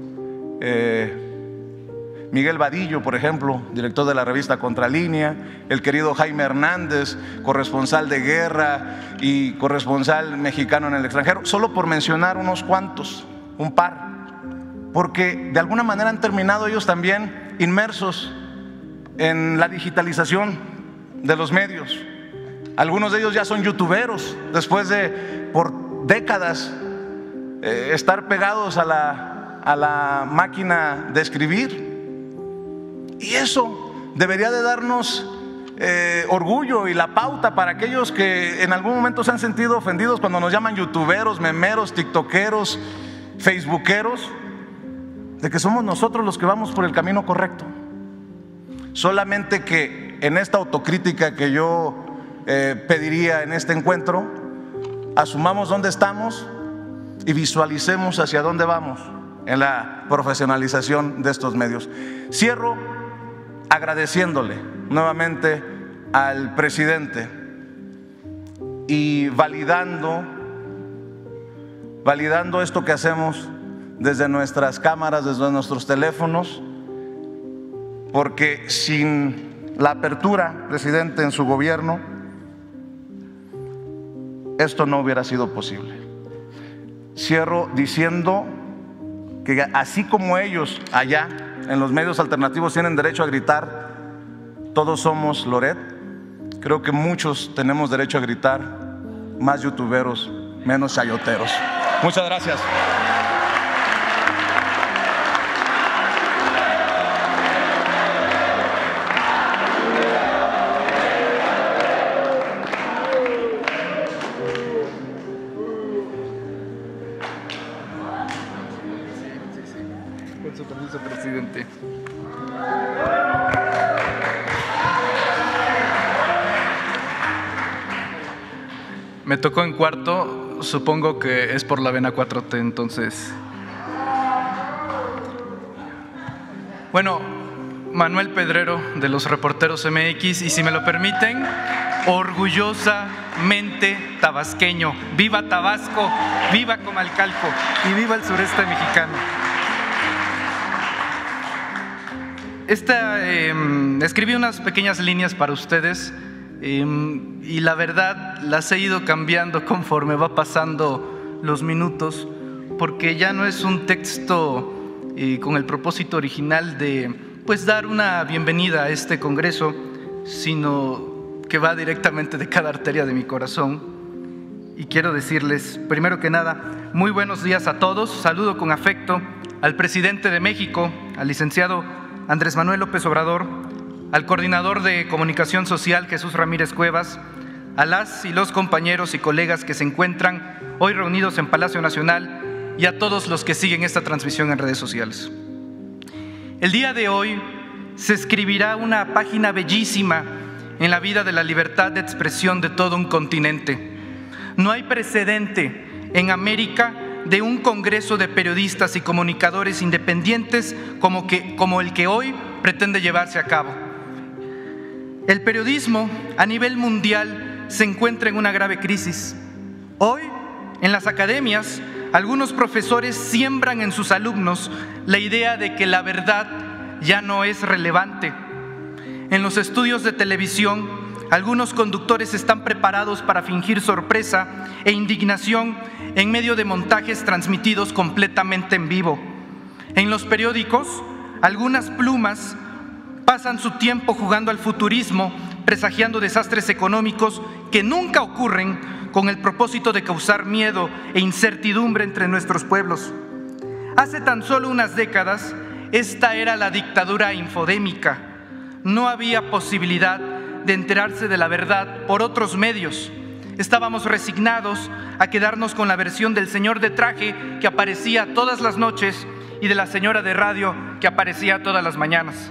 Miguel Vadillo, por ejemplo, director de la revista Contralínea, el querido Jaime Hernández, corresponsal de guerra y corresponsal mexicano en el extranjero, solo por mencionar unos cuantos, un par, porque de alguna manera han terminado ellos también inmersos en la digitalización de los medios. Algunos de ellos ya son youtuberos, después de por décadas estar pegados a la máquina de escribir. Y eso debería de darnos orgullo y la pauta para aquellos que en algún momento se han sentido ofendidos cuando nos llaman youtuberos, memeros, tiktokeros, facebookeros, de que somos nosotros los que vamos por el camino correcto. Solamente que en esta autocrítica que yo pediría en este encuentro, asumamos dónde estamos y visualicemos hacia dónde vamos en la profesionalización de estos medios. Cierro agradeciéndole nuevamente al presidente y validando esto que hacemos desde nuestras cámaras, desde nuestros teléfonos, porque sin la apertura, presidente, en su gobierno, esto no hubiera sido posible. Cierro diciendo que así como ellos allá en los medios alternativos tienen derecho a gritar, todos somos Loret, creo que muchos tenemos derecho a gritar, más youtuberos, menos chayoteros. Muchas gracias. Con su permiso, presidente. Me tocó en cuarto, supongo que es por la vena 4T, entonces. Bueno, Manuel Pedrero de los Reporteros MX, y si me lo permiten, orgullosamente tabasqueño. ¡Viva Tabasco! ¡Viva Comalcalco! ¡Y viva el sureste mexicano! Escribí unas pequeñas líneas para ustedes y la verdad las he ido cambiando conforme va pasando los minutos, porque ya no es un texto con el propósito original de pues dar una bienvenida a este congreso, sino que va directamente de cada arteria de mi corazón. Y quiero decirles, primero que nada, muy buenos días a todos. Saludo con afecto al presidente de México, al licenciado Andrés Manuel López Obrador, al coordinador de Comunicación Social, Jesús Ramírez Cuevas, a las y los compañeros y colegas que se encuentran hoy reunidos en Palacio Nacional y a todos los que siguen esta transmisión en redes sociales. El día de hoy se escribirá una página bellísima en la vida de la libertad de expresión de todo un continente. No hay precedente en América de un congreso de periodistas y comunicadores independientes como el que hoy pretende llevarse a cabo. El periodismo a nivel mundial se encuentra en una grave crisis. Hoy, en las academias, algunos profesores siembran en sus alumnos la idea de que la verdad ya no es relevante. En los estudios de televisión, algunos conductores están preparados para fingir sorpresa e indignación en medio de montajes transmitidos completamente en vivo. En los periódicos, algunas plumas pasan su tiempo jugando al futurismo, presagiando desastres económicos que nunca ocurren, con el propósito de causar miedo e incertidumbre entre nuestros pueblos. Hace tan solo unas décadas, esta era la dictadura infodémica. No había posibilidad de enterarse de la verdad por otros medios. Estábamos resignados a quedarnos con la versión del señor de traje que aparecía todas las noches y de la señora de radio que aparecía todas las mañanas.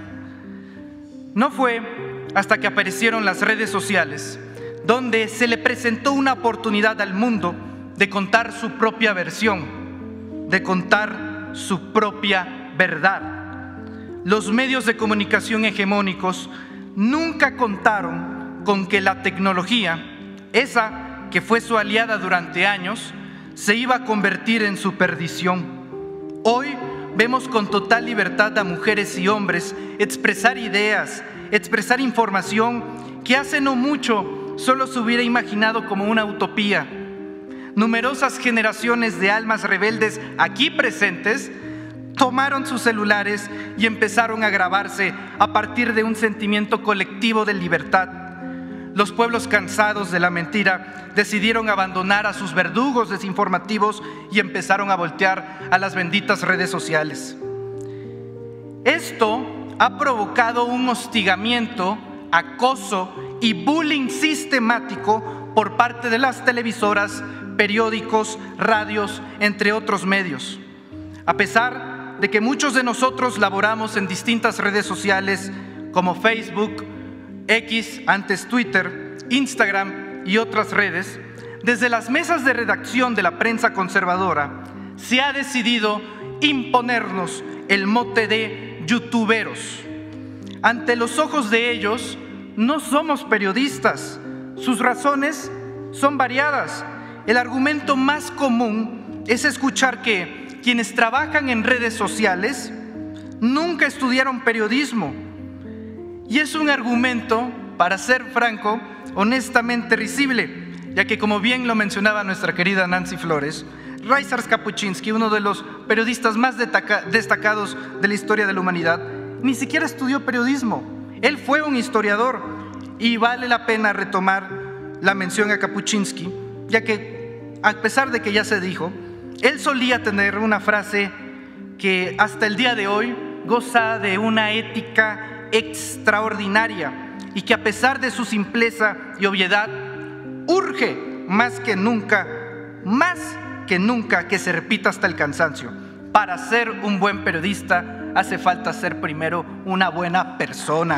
No fue hasta que aparecieron las redes sociales donde se le presentó una oportunidad al mundo de contar su propia versión, de contar su propia verdad. Los medios de comunicación hegemónicos nunca contaron con que la tecnología, esa que fue su aliada durante años, se iba a convertir en su perdición. Hoy vemos con total libertad a mujeres y hombres expresar ideas, expresar información que hace no mucho solo se hubiera imaginado como una utopía. Numerosas generaciones de almas rebeldes aquí presentes tomaron sus celulares y empezaron a grabarse a partir de un sentimiento colectivo de libertad. Los pueblos cansados de la mentira decidieron abandonar a sus verdugos desinformativos y empezaron a voltear a las benditas redes sociales. Esto ha provocado un hostigamiento, acoso y bullying sistemático por parte de las televisoras, periódicos, radios, entre otros medios. A pesar de que muchos de nosotros laboramos en distintas redes sociales como Facebook, X, antes Twitter, Instagram y otras redes, desde las mesas de redacción de la prensa conservadora se ha decidido imponernos el mote de youtuberos. Ante los ojos de ellos, no somos periodistas. Sus razones son variadas. El argumento más común es escuchar que quienes trabajan en redes sociales nunca estudiaron periodismo. Y es un argumento, para ser franco, honestamente risible, ya que, como bien lo mencionaba nuestra querida Nancy Flores, Ryszard Kapuscinski, uno de los periodistas más destacados de la historia de la humanidad, ni siquiera estudió periodismo. Él fue un historiador, y vale la pena retomar la mención a Kapuscinski, ya que, a pesar de que ya se dijo, él solía tener una frase que hasta el día de hoy goza de una ética extraordinaria y que, a pesar de su simpleza y obviedad, urge más que nunca que se repita hasta el cansancio. Para ser un buen periodista hace falta ser primero una buena persona.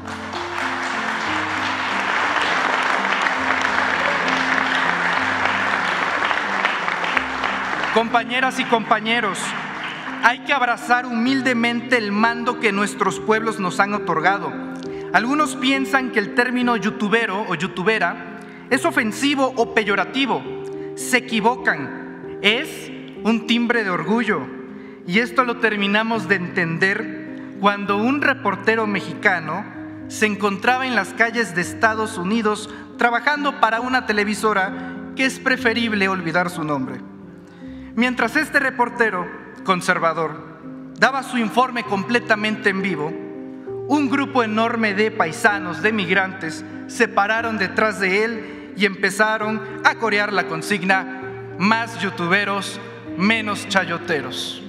Compañeras y compañeros, hay que abrazar humildemente el mando que nuestros pueblos nos han otorgado. Algunos piensan que el término youtubero o youtubera es ofensivo o peyorativo. Se equivocan. Es un timbre de orgullo. Y esto lo terminamos de entender cuando un reportero mexicano se encontraba en las calles de Estados Unidos trabajando para una televisora que es preferible olvidar su nombre. Mientras este reportero conservador daba su informe completamente en vivo, un grupo enorme de paisanos, de migrantes, se pararon detrás de él y empezaron a corear la consigna: más youtuberos, menos chayoteros.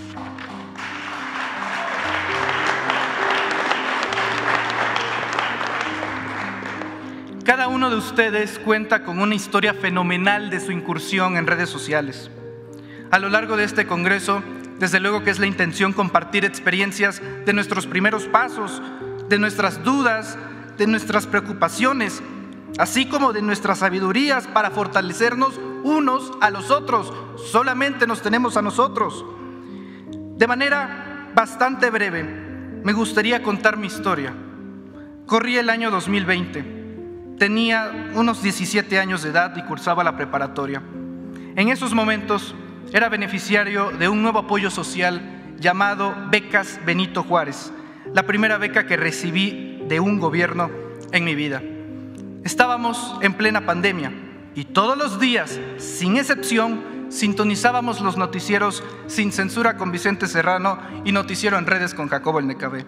Cada uno de ustedes cuenta con una historia fenomenal de su incursión en redes sociales. A lo largo de este congreso, desde luego que es la intención compartir experiencias de nuestros primeros pasos, de nuestras dudas, de nuestras preocupaciones, así como de nuestras sabidurías para fortalecernos unos a los otros. Solamente nos tenemos a nosotros. De manera bastante breve, me gustaría contar mi historia. Corrí el año 2020. Tenía unos 17 años de edad y cursaba la preparatoria. En esos momentos era beneficiario de un nuevo apoyo social llamado Becas Benito Juárez, la primera beca que recibí de un gobierno en mi vida. Estábamos en plena pandemia y todos los días, sin excepción, sintonizábamos los noticieros Sin Censura con Vicente Serrano y Noticiero en Redes con Jacobo el Necabé.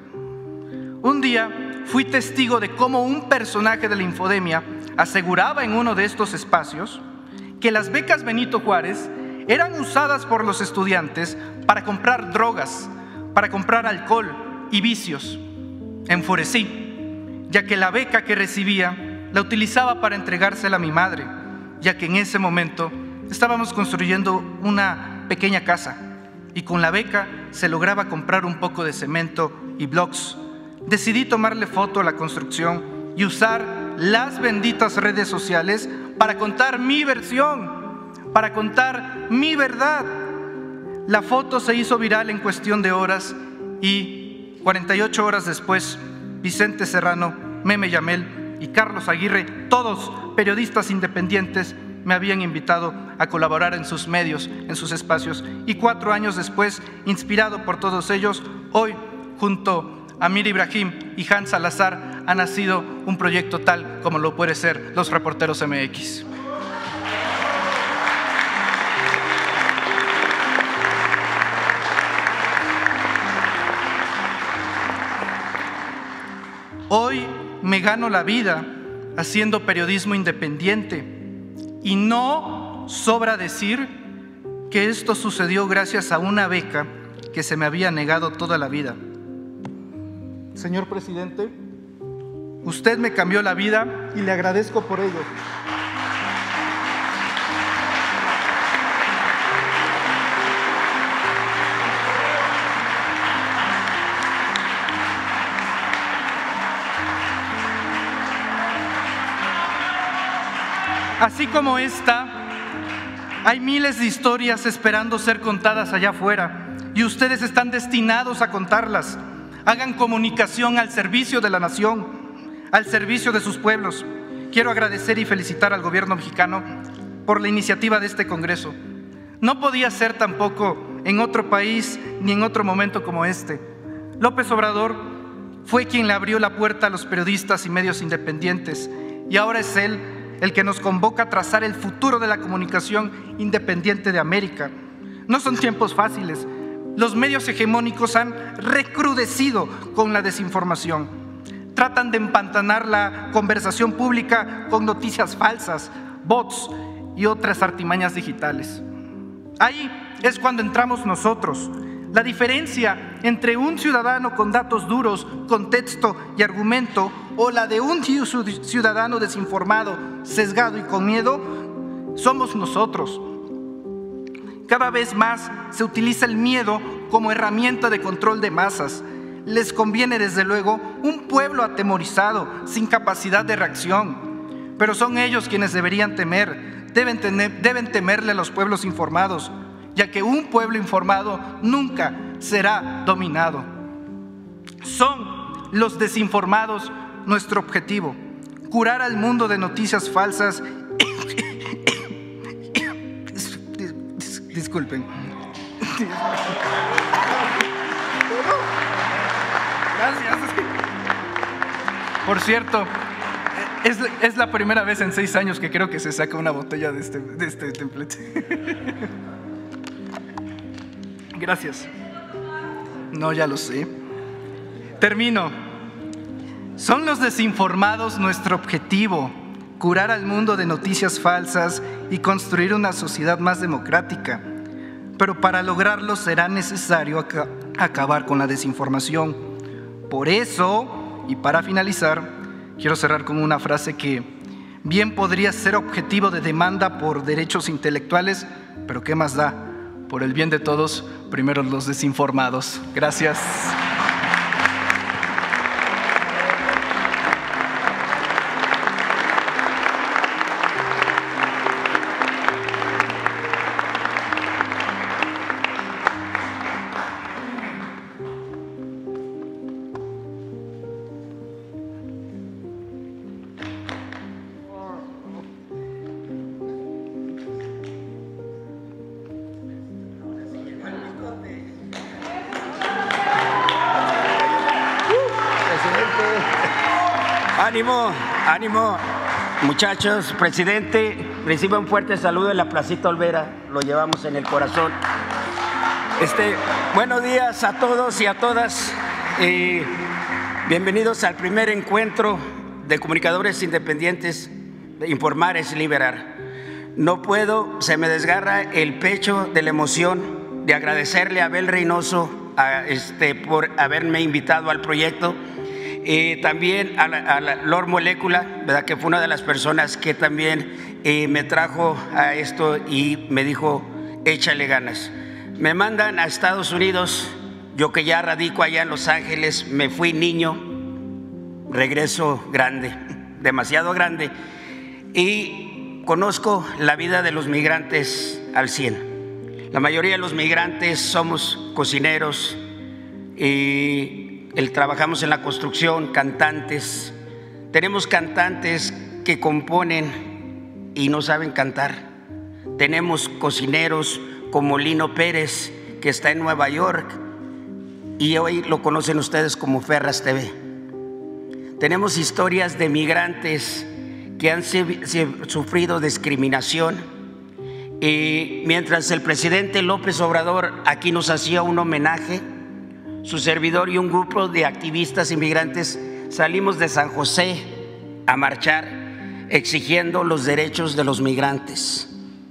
Un día fui testigo de cómo un personaje de la infodemia aseguraba en uno de estos espacios que las becas Benito Juárez eran usadas por los estudiantes para comprar drogas, para comprar alcohol y vicios. Enfurecí, ya que la beca que recibía la utilizaba para entregársela a mi madre, ya que en ese momento estábamos construyendo una pequeña casa y con la beca se lograba comprar un poco de cemento y blocks. Decidí tomarle foto a la construcción y usar las benditas redes sociales para contar mi versión, para contar mi verdad. La foto se hizo viral en cuestión de horas y 48 horas después, Vicente Serrano, Meme Yamel y Carlos Aguirre, todos periodistas independientes, me habían invitado a colaborar en sus medios, en sus espacios. Y 4 años después, inspirado por todos ellos, hoy, junto a Mir Ibrahim y Hans Salazar, ha nacido un proyecto tal como lo puede ser Los Reporteros MX. Hoy me gano la vida haciendo periodismo independiente. Y no sobra decir que esto sucedió gracias a una beca que se me había negado toda la vida. Señor presidente, usted me cambió la vida y le agradezco por ello. Así como esta, hay miles de historias esperando ser contadas allá afuera y ustedes están destinados a contarlas. Hagan comunicación al servicio de la nación, al servicio de sus pueblos. Quiero agradecer y felicitar al gobierno mexicano por la iniciativa de este Congreso. No podía ser tampoco en otro país ni en otro momento como este. López Obrador fue quien le abrió la puerta a los periodistas y medios independientes y ahora es él el que nos convoca a trazar el futuro de la comunicación independiente de América. No son tiempos fáciles. Los medios hegemónicos han recrudecido con la desinformación. Tratan de empantanar la conversación pública con noticias falsas, bots y otras artimañas digitales. Ahí es cuando entramos nosotros. La diferencia entre un ciudadano con datos duros, contexto y argumento o la de un ciudadano desinformado, sesgado y con miedo, somos nosotros. Cada vez más se utiliza el miedo como herramienta de control de masas. Les conviene desde luego un pueblo atemorizado, sin capacidad de reacción. Pero son ellos quienes deberían temer, deben temerle a los pueblos informados, ya que un pueblo informado nunca será dominado. Son los desinformados nuestro objetivo, curar al mundo de noticias falsas. Disculpen. Gracias. Por cierto, es la primera vez en 6 años que creo que se saca una botella de este templete. Gracias. No, ya lo sé. Termino. Son los desinformados nuestro objetivo, curar al mundo de noticias falsas y construir una sociedad más democrática. Pero para lograrlo será necesario acabar con la desinformación. Por eso, y para finalizar, quiero cerrar con una frase que bien podría ser objetivo de demanda por derechos intelectuales, pero ¿qué más da? Por el bien de todos, primero los desinformados. Gracias. Ánimo, ánimo, muchachos. Presidente, reciba un fuerte saludo en la Placita Olvera, lo llevamos en el corazón. Buenos días a todos y a todas. Bienvenidos al primer encuentro de comunicadores independientes. Informar es liberar. No puedo, se me desgarra el pecho de la emoción de agradecerle a Abel Reynoso por haberme invitado al proyecto. También a la Lord Molécula, ¿verdad? Que fue una de las personas que también me trajo a esto y me dijo, échale ganas. Me mandan a Estados Unidos, yo que ya radico allá en Los Ángeles, me fui niño, regreso grande, demasiado grande, y conozco la vida de los migrantes al 100. La mayoría de los migrantes somos cocineros y trabajamos en la construcción, cantantes. Tenemos cantantes que componen y no saben cantar. Tenemos cocineros como Lino Pérez, que está en Nueva York y hoy lo conocen ustedes como Ferras TV. Tenemos historias de migrantes que han sufrido discriminación y mientras el presidente López Obrador aquí nos hacía un homenaje, su servidor y un grupo de activistas inmigrantes salimos de San José a marchar exigiendo los derechos de los migrantes.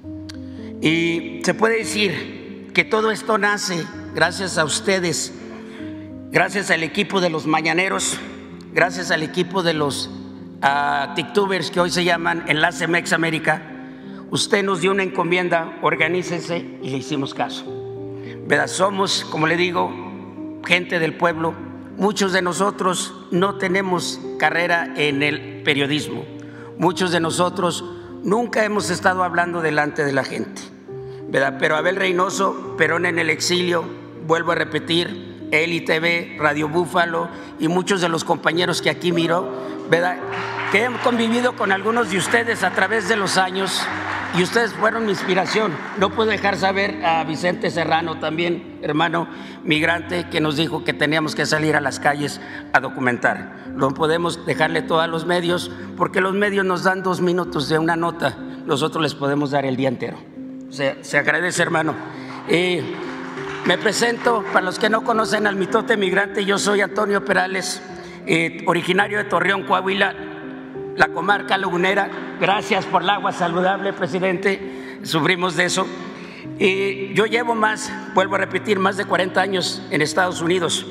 Y se puede decir que todo esto nace gracias a ustedes, gracias al equipo de los mañaneros, gracias al equipo de los TikTokers que hoy se llaman Enlace Mex América. Usted nos dio una encomienda, organícense, y le hicimos caso. ¿Verdad? Somos, como le digo, gente del pueblo. Muchos de nosotros no tenemos carrera en el periodismo. Muchos de nosotros nunca hemos estado hablando delante de la gente, ¿verdad? Pero Abel Reynoso, Perón en el exilio, vuelvo a repetir, Eli TV, Radio Búfalo y muchos de los compañeros que aquí miro, ¿verdad?, que he convivido con algunos de ustedes a través de los años, y ustedes fueron mi inspiración. No puedo dejar saber a Vicente Serrano, también hermano migrante, que nos dijo que teníamos que salir a las calles a documentar. No podemos dejarle todo a los medios, porque los medios nos dan 2 minutos de una nota, nosotros les podemos dar el día entero. Se agradece, hermano. Me presento, para los que no conocen al mitote migrante, yo soy Antonio Perales, originario de Torreón, Coahuila, la comarca lagunera. Gracias por el agua saludable, presidente, sufrimos de eso. Yo llevo vuelvo a repetir, más de 40 años en Estados Unidos.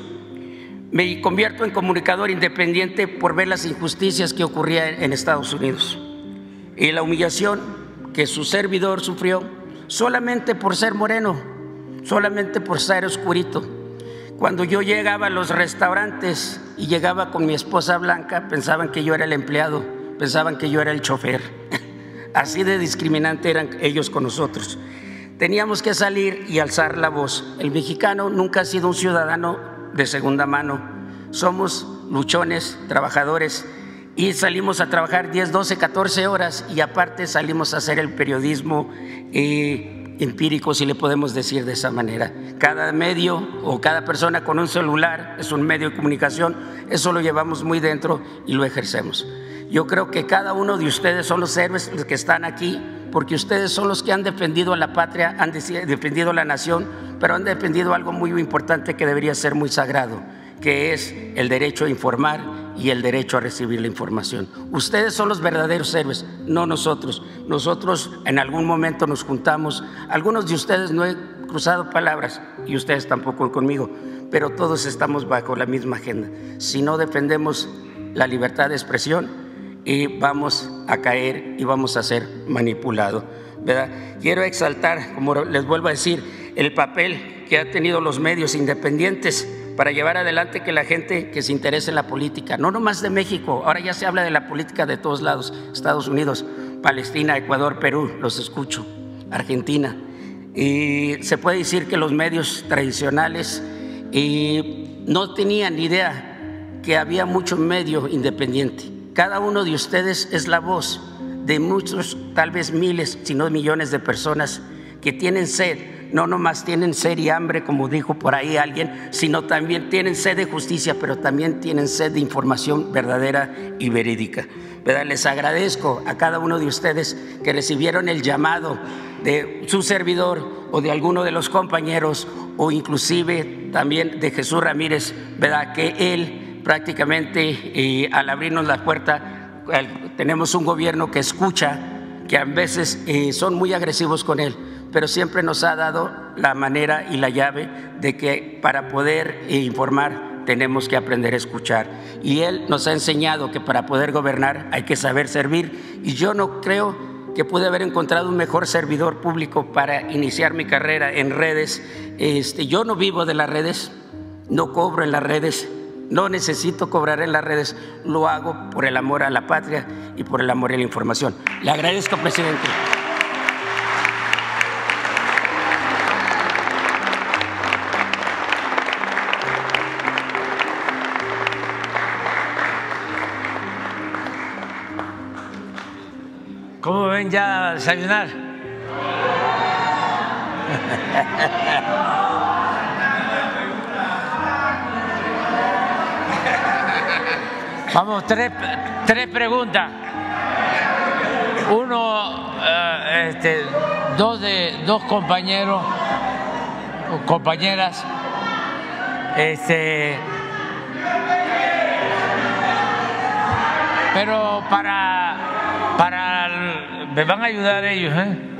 Me convierto en comunicador independiente por ver las injusticias que ocurrían en Estados Unidos y la humillación que su servidor sufrió solamente por ser moreno, solamente por ser oscurito. Cuando yo llegaba a los restaurantes y llegaba con mi esposa Blanca, pensaban que yo era el empleado, pensaban que yo era el chofer. Así de discriminante eran ellos con nosotros. Teníamos que salir y alzar la voz. El mexicano nunca ha sido un ciudadano de segunda mano. Somos luchones, trabajadores, y salimos a trabajar 10, 12, 14 horas y aparte salimos a hacer el periodismo empírico, si le podemos decir de esa manera. Cada medio o cada persona con un celular es un medio de comunicación, eso lo llevamos muy dentro y lo ejercemos. Yo creo que cada uno de ustedes son los héroes que están aquí, porque ustedes son los que han defendido a la patria, han defendido a la nación, pero han defendido algo muy importante que debería ser muy sagrado, que es el derecho a informar y el derecho a recibir la información. Ustedes son los verdaderos héroes, no nosotros. Nosotros en algún momento nos juntamos, algunos de ustedes no he cruzado palabras y ustedes tampoco conmigo, pero todos estamos bajo la misma agenda. Si no defendemos la libertad de expresión, vamos a caer y vamos a ser manipulados, ¿verdad? Quiero exaltar, como les vuelvo a decir, el papel que han tenido los medios independientes para llevar adelante que la gente que se interese en la política, no nomás de México, ahora ya se habla de la política de todos lados, Estados Unidos, Palestina, Ecuador, Perú, los escucho, Argentina. Y se puede decir que los medios tradicionales no tenían ni idea que había mucho medio independiente. Cada uno de ustedes es la voz de muchos, tal vez miles, si no millones de personas que tienen sed. No nomás tienen sed y hambre, como dijo por ahí alguien, sino también tienen sed de justicia, pero también tienen sed de información verdadera y verídica, ¿verdad? Les agradezco a cada uno de ustedes que recibieron el llamado de su servidor o de alguno de los compañeros o inclusive también de Jesús Ramírez, ¿verdad? Que él prácticamente al abrirnos la puerta, tenemos un gobierno que escucha, que a veces son muy agresivos con él, pero siempre nos ha dado la manera y la llave de que para poder informar tenemos que aprender a escuchar. Y él nos ha enseñado que para poder gobernar hay que saber servir. Y yo no creo que pude haber encontrado un mejor servidor público para iniciar mi carrera en redes. Yo no vivo de las redes, no cobro en las redes, no necesito cobrar en las redes, lo hago por el amor a la patria y por el amor a la información. Le agradezco, presidente. ¿Cómo ven ya a desayunar? Vamos, tres preguntas. Uno, dos compañeros o compañeras, pero me van a ayudar ellos,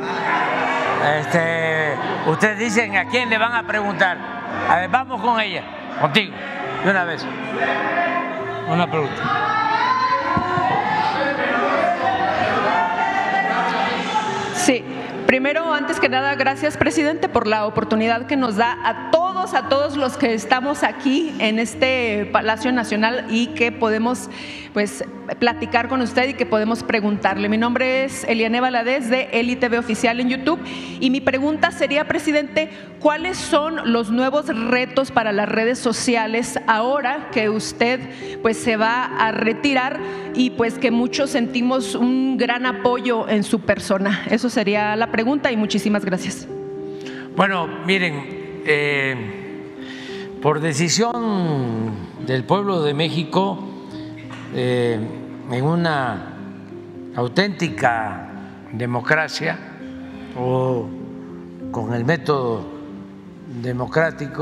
ustedes dicen a quién le van a preguntar. A ver, vamos con ella, contigo, de una vez. Una pregunta. Sí, primero, antes que nada, gracias, presidente, por la oportunidad que nos da a todos los que estamos aquí en este Palacio Nacional y que podemos pues platicar con usted y que podemos preguntarle. Mi nombre es Eliane Valadez de Eli TV Oficial en YouTube y mi pregunta sería, presidente, ¿cuáles son los nuevos retos para las redes sociales ahora que usted pues se va a retirar y pues que muchos sentimos un gran apoyo en su persona? Eso sería la pregunta y muchísimas gracias. Bueno, miren, por decisión del pueblo de México, en una auténtica democracia o con el método democrático,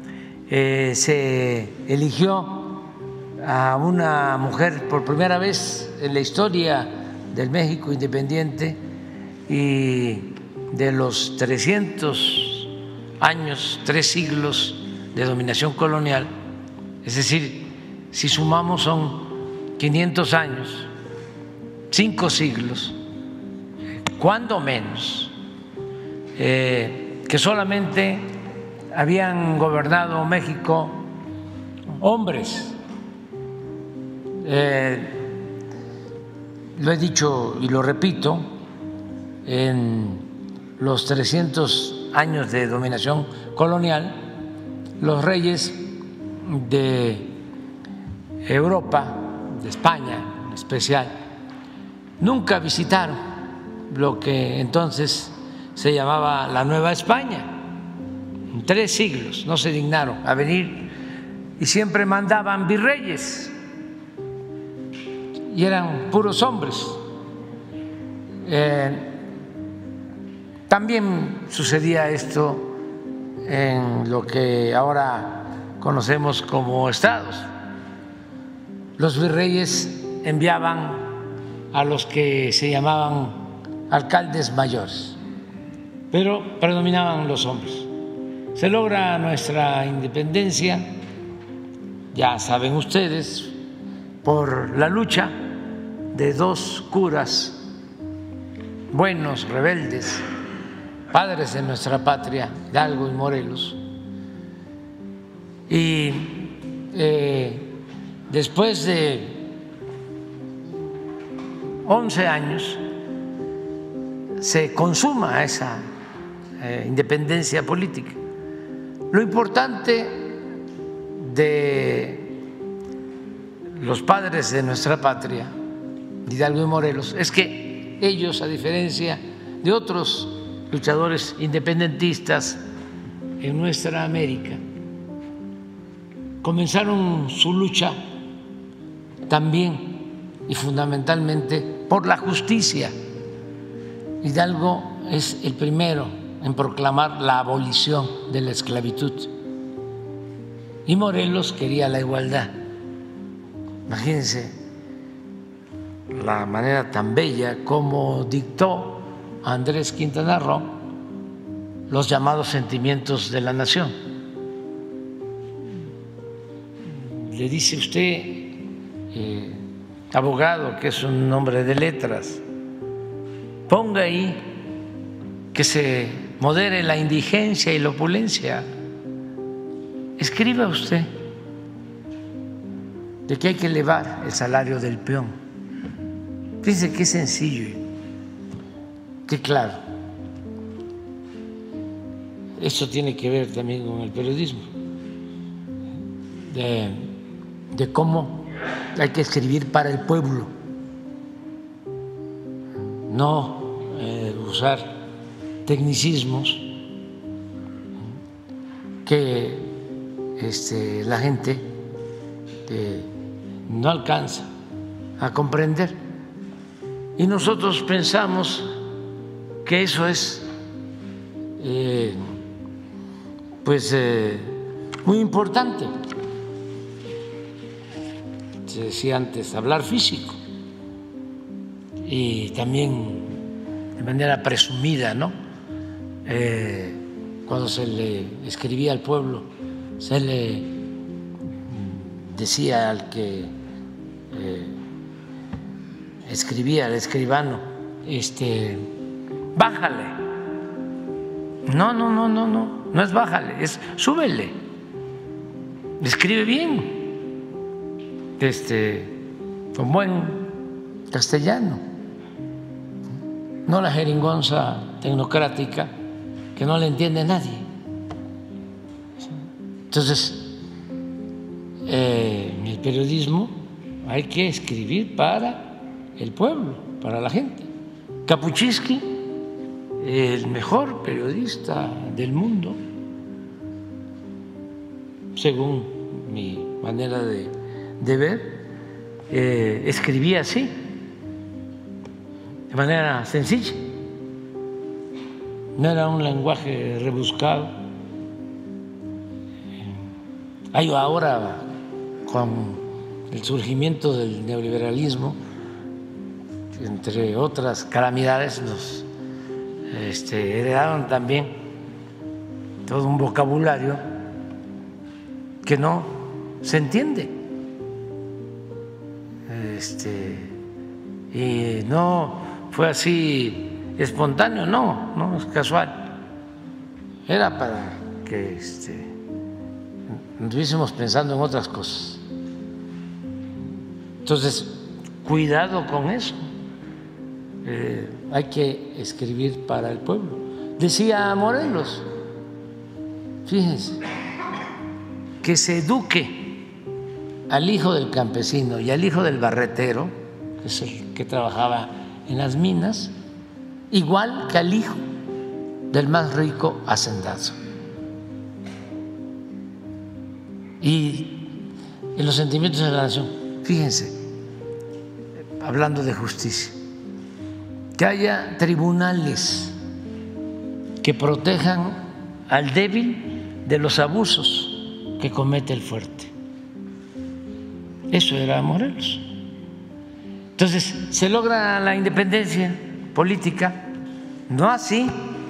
se eligió a una mujer por primera vez en la historia del México independiente y de los 300 años, 3 siglos de dominación colonial, es decir, si sumamos son 500 años, 5 siglos, cuando menos, que solamente habían gobernado México hombres. Lo he dicho y lo repito, en los 300 años de dominación colonial, los reyes de Europa, de España en especial, nunca visitaron lo que entonces se llamaba la Nueva España. En 3 siglos no se dignaron a venir y siempre mandaban virreyes y eran puros hombres. También sucedía esto en lo que ahora conocemos como estados. Los virreyes enviaban a los que se llamaban alcaldes mayores, pero predominaban los hombres. Se logra nuestra independencia, ya saben ustedes, por la lucha de 2 curas buenos, rebeldes, padres de nuestra patria, Hidalgo y Morelos. Y después de 11 años se consuma esa independencia política. Lo importante de los padres de nuestra patria, Hidalgo y Morelos, es que ellos, a diferencia de otros luchadores independentistas en nuestra América, comenzaron su lucha también y fundamentalmente por la justicia. Hidalgo es el primero en proclamar la abolición de la esclavitud y Morelos quería la igualdad. Imagínense la manera tan bella como dictó Andrés Quintana Roo los llamados sentimientos de la nación. Le dice usted, abogado, que es un hombre de letras, ponga ahí que se modere la indigencia y la opulencia. Escriba usted de que hay que elevar el salario del peón. Fíjense qué sencillo, qué claro. Eso tiene que ver también con el periodismo, de cómo hay que escribir para el pueblo, no usar tecnicismos que la gente no alcanza a comprender. Y nosotros pensamos que eso es muy importante. Se decía antes, hablar físico. y también de manera presumida, ¿no? Cuando se le escribía al pueblo, se le decía al que escribía, al escribano, bájale. No es bájale, es súbele. Escribe bien, con buen castellano, no la jeringonza tecnocrática que no le entiende nadie. Entonces, en el periodismo hay que escribir para el pueblo, para la gente. Kapuczynski, el mejor periodista del mundo, según mi manera de ver, escribía así, de manera sencilla. No era un lenguaje rebuscado. Hay ahora, con el surgimiento del neoliberalismo, entre otras calamidades, nos heredaron también todo un vocabulario que no se entiende. Y no fue así espontáneo, no es casual. Era para que estuviésemos pensando en otras cosas. Entonces, cuidado con eso. Hay que escribir para el pueblo. Decía Morelos, fíjense, que se eduque al hijo del campesino y al hijo del barretero, que es el que trabajaba en las minas, igual que al hijo del más rico hacendado. Y en los sentimientos de la nación, fíjense, hablando de justicia, que haya tribunales que protejan al débil de los abusos que comete el fuerte. Eso era Morelos. Entonces, se logra la independencia política, no así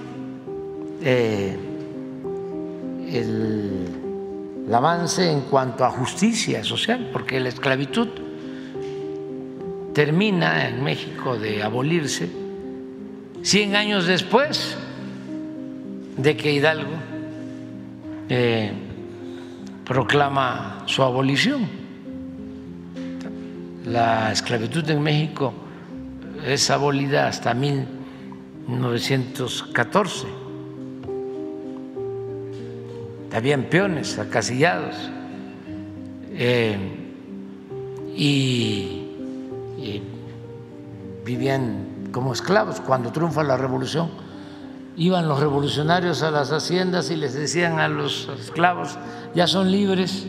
el avance en cuanto a justicia social, porque la esclavitud termina en México de abolirse 100 años después de que Hidalgo proclama su abolición. La esclavitud en México es abolida hasta 1914. Habían peones acasillados y vivían como esclavos. Cuando triunfa la revolución, iban los revolucionarios a las haciendas y les decían a los esclavos: ya son libres.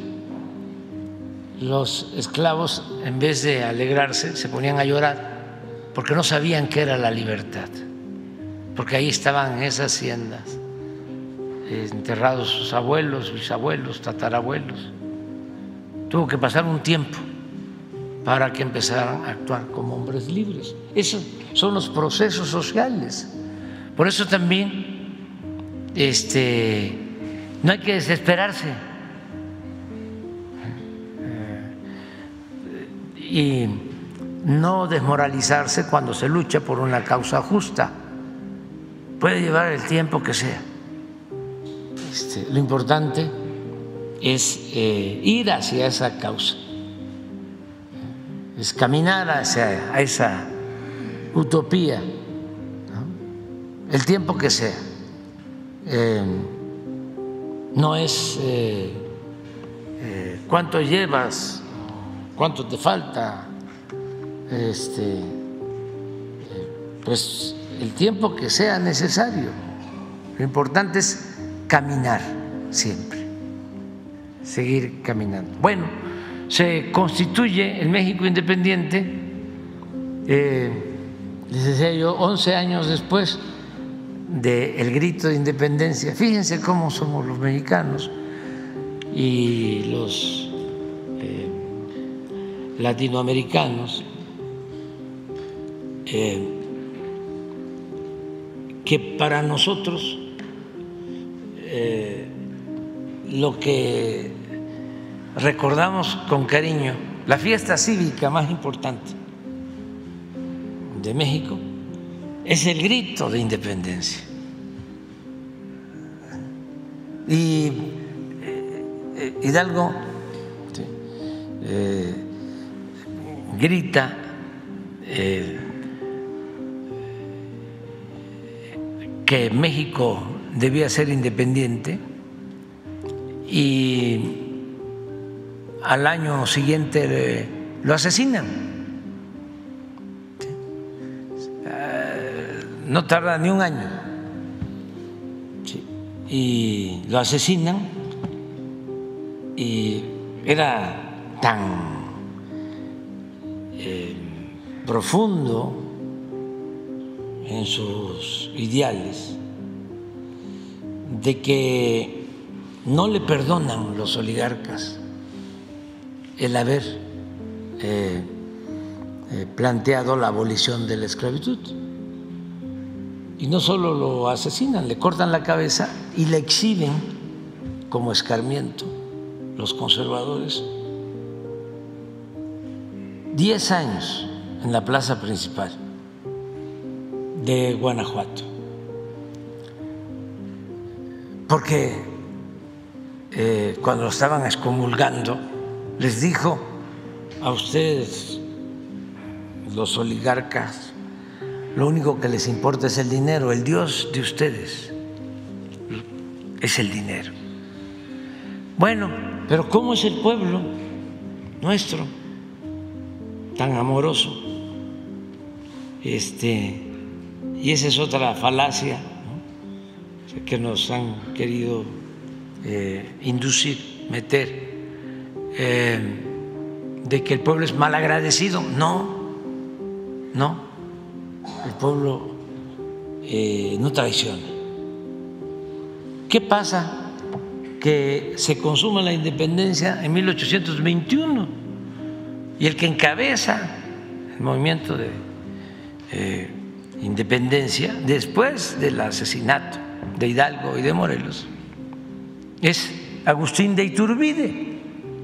Los esclavos, en vez de alegrarse, se ponían a llorar porque no sabían qué era la libertad, porque ahí estaban en esas haciendas enterrados sus abuelos, bisabuelos, tatarabuelos. Tuvo que pasar un tiempo para que empezaran a actuar como hombres libres. Esos son los procesos sociales. Por eso también no hay que desesperarse y no desmoralizarse cuando se lucha por una causa justa. Puede llevar el tiempo que sea. Lo importante es ir hacia esa causa, es caminar hacia esa utopía, ¿no? El tiempo que sea. No es cuánto llevas, cuánto te falta, pues el tiempo que sea necesario. Lo importante es caminar siempre, seguir caminando. Bueno, se constituye el México independiente, les decía yo, 11 años después del grito de independencia. Fíjense cómo somos los mexicanos y los latinoamericanos. que para nosotros lo que recordamos con cariño, la fiesta cívica más importante de México, es el grito de independencia. Y Hidalgo grita que México debía ser independiente y al año siguiente lo asesinan. No tarda ni un año y lo asesinan, y era tan profundo en sus ideales de que no le perdonan los oligarcas el haber planteado la abolición de la esclavitud. Y no solo lo asesinan, le cortan la cabeza y la exhiben como escarmiento los conservadores. 10 años en la plaza principal de Guanajuato, porque cuando lo estaban excomulgando les dijo: a ustedes, los oligarcas, lo único que les importa es el dinero, el Dios de ustedes es el dinero. Bueno, pero ¿cómo es el pueblo nuestro tan amoroso? Y esa es otra falacia, ¿no?, que nos han querido inducir, meter, de que el pueblo es mal agradecido. No, el pueblo no traiciona. ¿Qué pasa? Que se consuma la independencia en 1821 y el que encabeza el movimiento de independencia después del asesinato de Hidalgo y de Morelos es Agustín de Iturbide,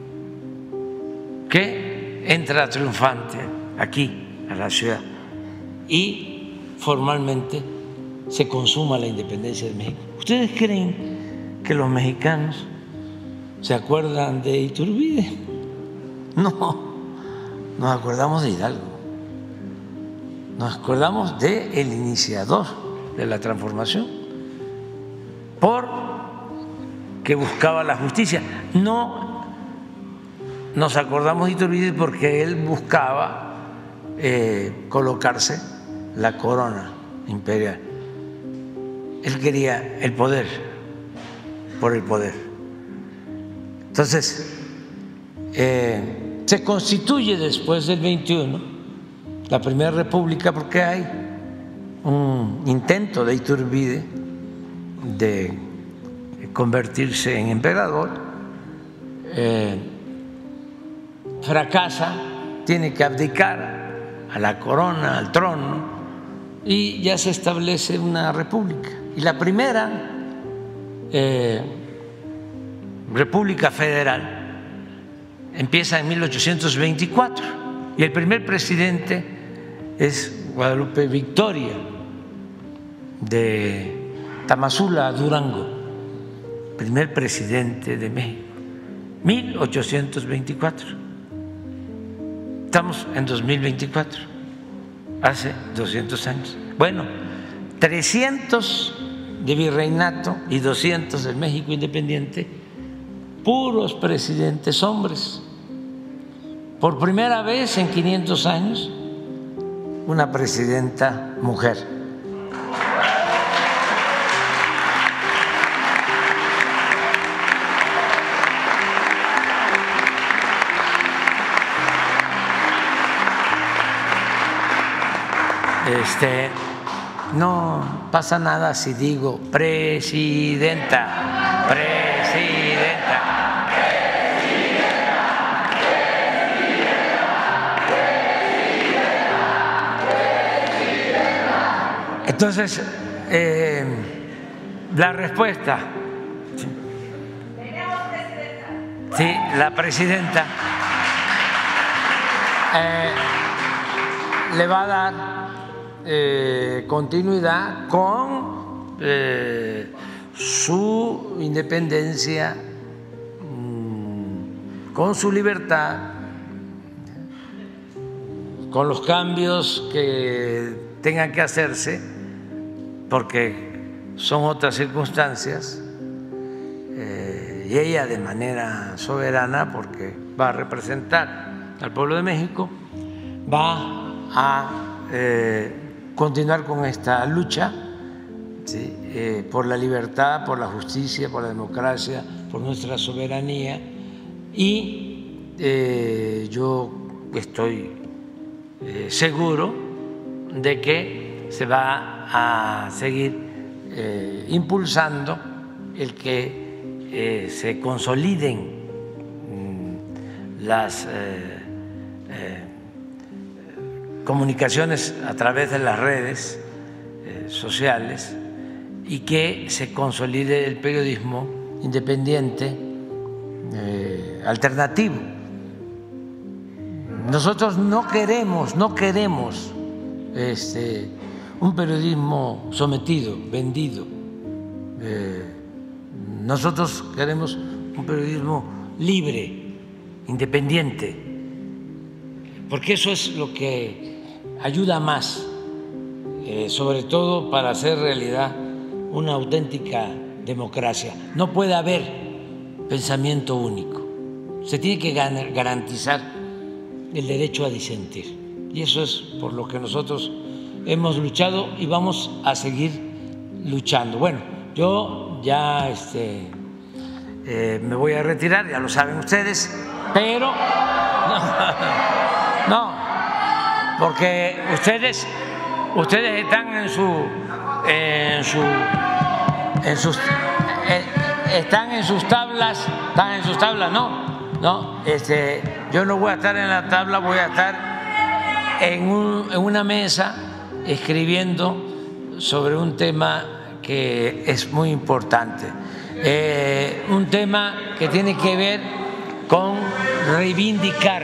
que entra triunfante aquí a la ciudad y formalmente se consuma la independencia de México. ¿Ustedes creen que los mexicanos se acuerdan de Iturbide? No, nos acordamos de Hidalgo, nos acordamos del iniciador de la transformación, porque buscaba la justicia. No nos acordamos de Iturbide porque él buscaba colocarse la corona imperial. Él quería el poder por el poder. Entonces, se constituye después del 21 la primera república porque hay un intento de Iturbide de convertirse en emperador, fracasa, tiene que abdicar a la corona, al trono, y ya se establece una república. Y la primera república federal empieza en 1824 y el primer presidente es Guadalupe Victoria de Tamazula, Durango, primer presidente de México, 1824. Estamos en 2024, hace 200 años. Bueno, 300 de virreinato y 200 del México independiente, puros presidentes hombres. Por primera vez en 500 años, una presidenta mujer. No pasa nada si digo presidenta, presidenta. Entonces, la respuesta. Sí, la presidenta le va a dar continuidad con su independencia, con su libertad, con los cambios que tengan que hacerse, porque son otras circunstancias, y ella de manera soberana, porque va a representar al pueblo de México, va a continuar con esta lucha, ¿sí? Por la libertad, por la justicia, por la democracia, por nuestra soberanía, y yo estoy seguro de que se va a seguir impulsando el que se consoliden las comunicaciones a través de las redes sociales y que se consolide el periodismo independiente alternativo. Nosotros no queremos un periodismo sometido, vendido. Nosotros queremos un periodismo libre, independiente, porque eso es lo que ayuda más, sobre todo para hacer realidad una auténtica democracia. No puede haber pensamiento único, se tiene que garantizar el derecho a disentir, y eso es por lo que nosotros hemos luchado y vamos a seguir luchando. Bueno, yo ya me voy a retirar, ya lo saben ustedes, pero no, porque ustedes están están en sus tablas, no, yo no voy a estar en la tabla, voy a estar en una mesa escribiendo sobre un tema que es muy importante, un tema que tiene que ver con reivindicar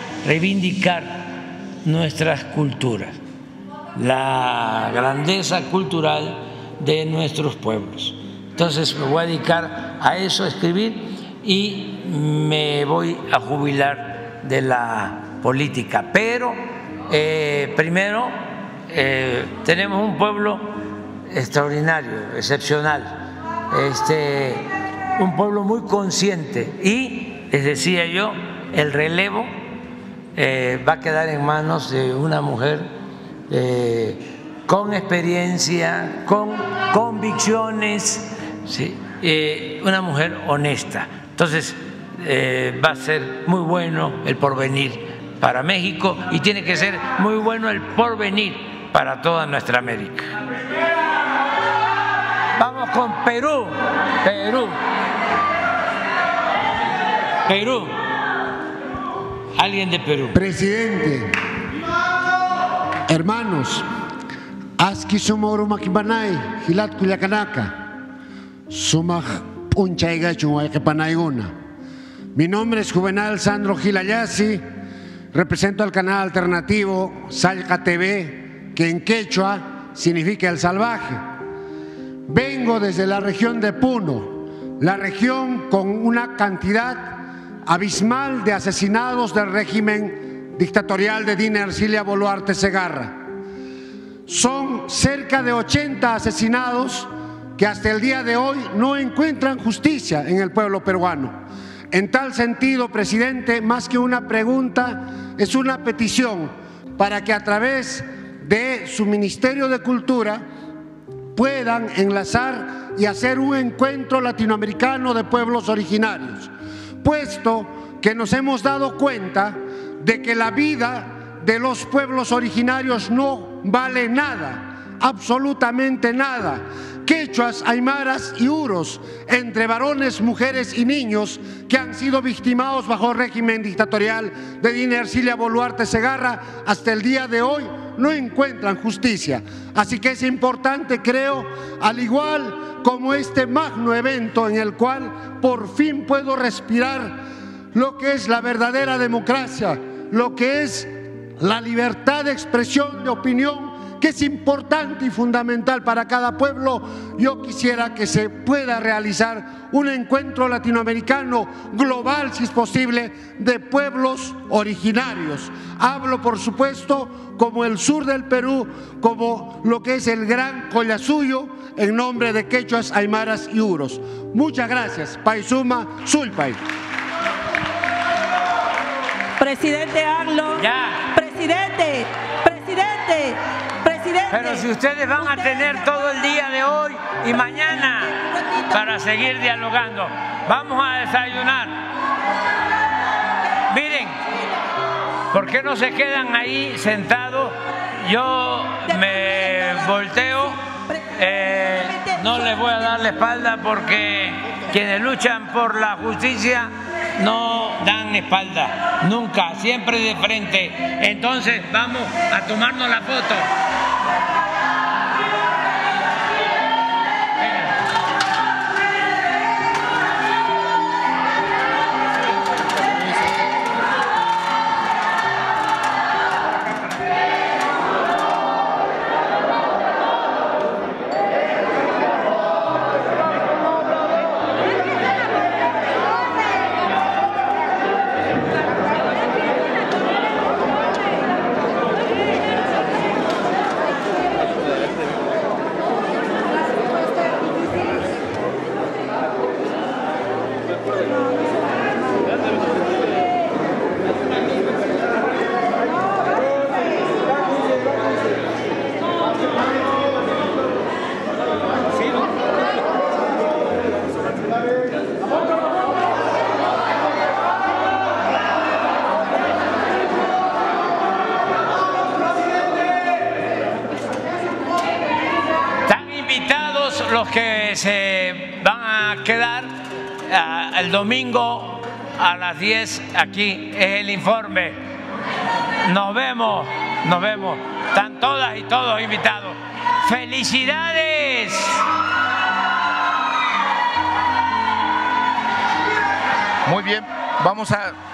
nuestras culturas, la grandeza cultural de nuestros pueblos. Entonces me voy a dedicar a eso, a escribir, y me voy a jubilar de la política. Pero primero tenemos un pueblo extraordinario, excepcional, un pueblo muy consciente, y les decía yo, el relevo va a quedar en manos de una mujer con experiencia, con convicciones, ¿sí? Una mujer honesta. Entonces va a ser muy bueno el porvenir para México, y tiene que ser muy bueno el porvenir para toda nuestra América. Vamos con Perú. Alguien de Perú. Presidente, hermanos, Aski Sumoru Makibanay, Hilat Culiacanaka, Sumaj Punchaiga Chuayquepanaiguna. Mi nombre es Juvenal Sandro Gilayasi, represento al canal alternativo Salca TV, que en quechua significa el salvaje. Vengo desde la región de Puno, la región con una cantidad abismal de asesinados del régimen dictatorial de Dina Ercilia Boluarte Segarra. Son cerca de 80 asesinados que hasta el día de hoy no encuentran justicia en el pueblo peruano. En tal sentido, presidente, más que una pregunta, es una petición para que a través de su Ministerio de Cultura puedan enlazar y hacer un encuentro latinoamericano de pueblos originarios, puesto que nos hemos dado cuenta de que la vida de los pueblos originarios no vale nada, absolutamente nada. Quechuas, aymaras y uros, entre varones, mujeres y niños que han sido victimados bajo el régimen dictatorial de Dina Ercilia Boluarte Segarra, hasta el día de hoy no encuentran justicia. Así que es importante, creo, al igual como este magno evento en el cual por fin puedo respirar lo que es la verdadera democracia, lo que es la libertad de expresión, de opinión, que es importante y fundamental para cada pueblo. Yo quisiera que se pueda realizar un encuentro latinoamericano global, si es posible, de pueblos originarios. Hablo, por supuesto, como el sur del Perú, como lo que es el Gran Collasuyo, en nombre de quechuas, aymaras y uros. Muchas gracias. Paisuma, Sulpay. Presidente Arlo. Ya. Presidente. Pero si ustedes van a tener todo el día de hoy y mañana para seguir dialogando, vamos a desayunar. Miren, ¿por qué no se quedan ahí sentados? Yo me volteo, no les voy a dar la espalda porque quienes luchan por la justicia no dan espalda, nunca, siempre de frente. Entonces vamos a tomarnos la foto. Los que se van a quedar el domingo a las 10 aquí es el informe. Nos vemos. Están todas y todos invitados. ¡Felicidades! Muy bien, vamos a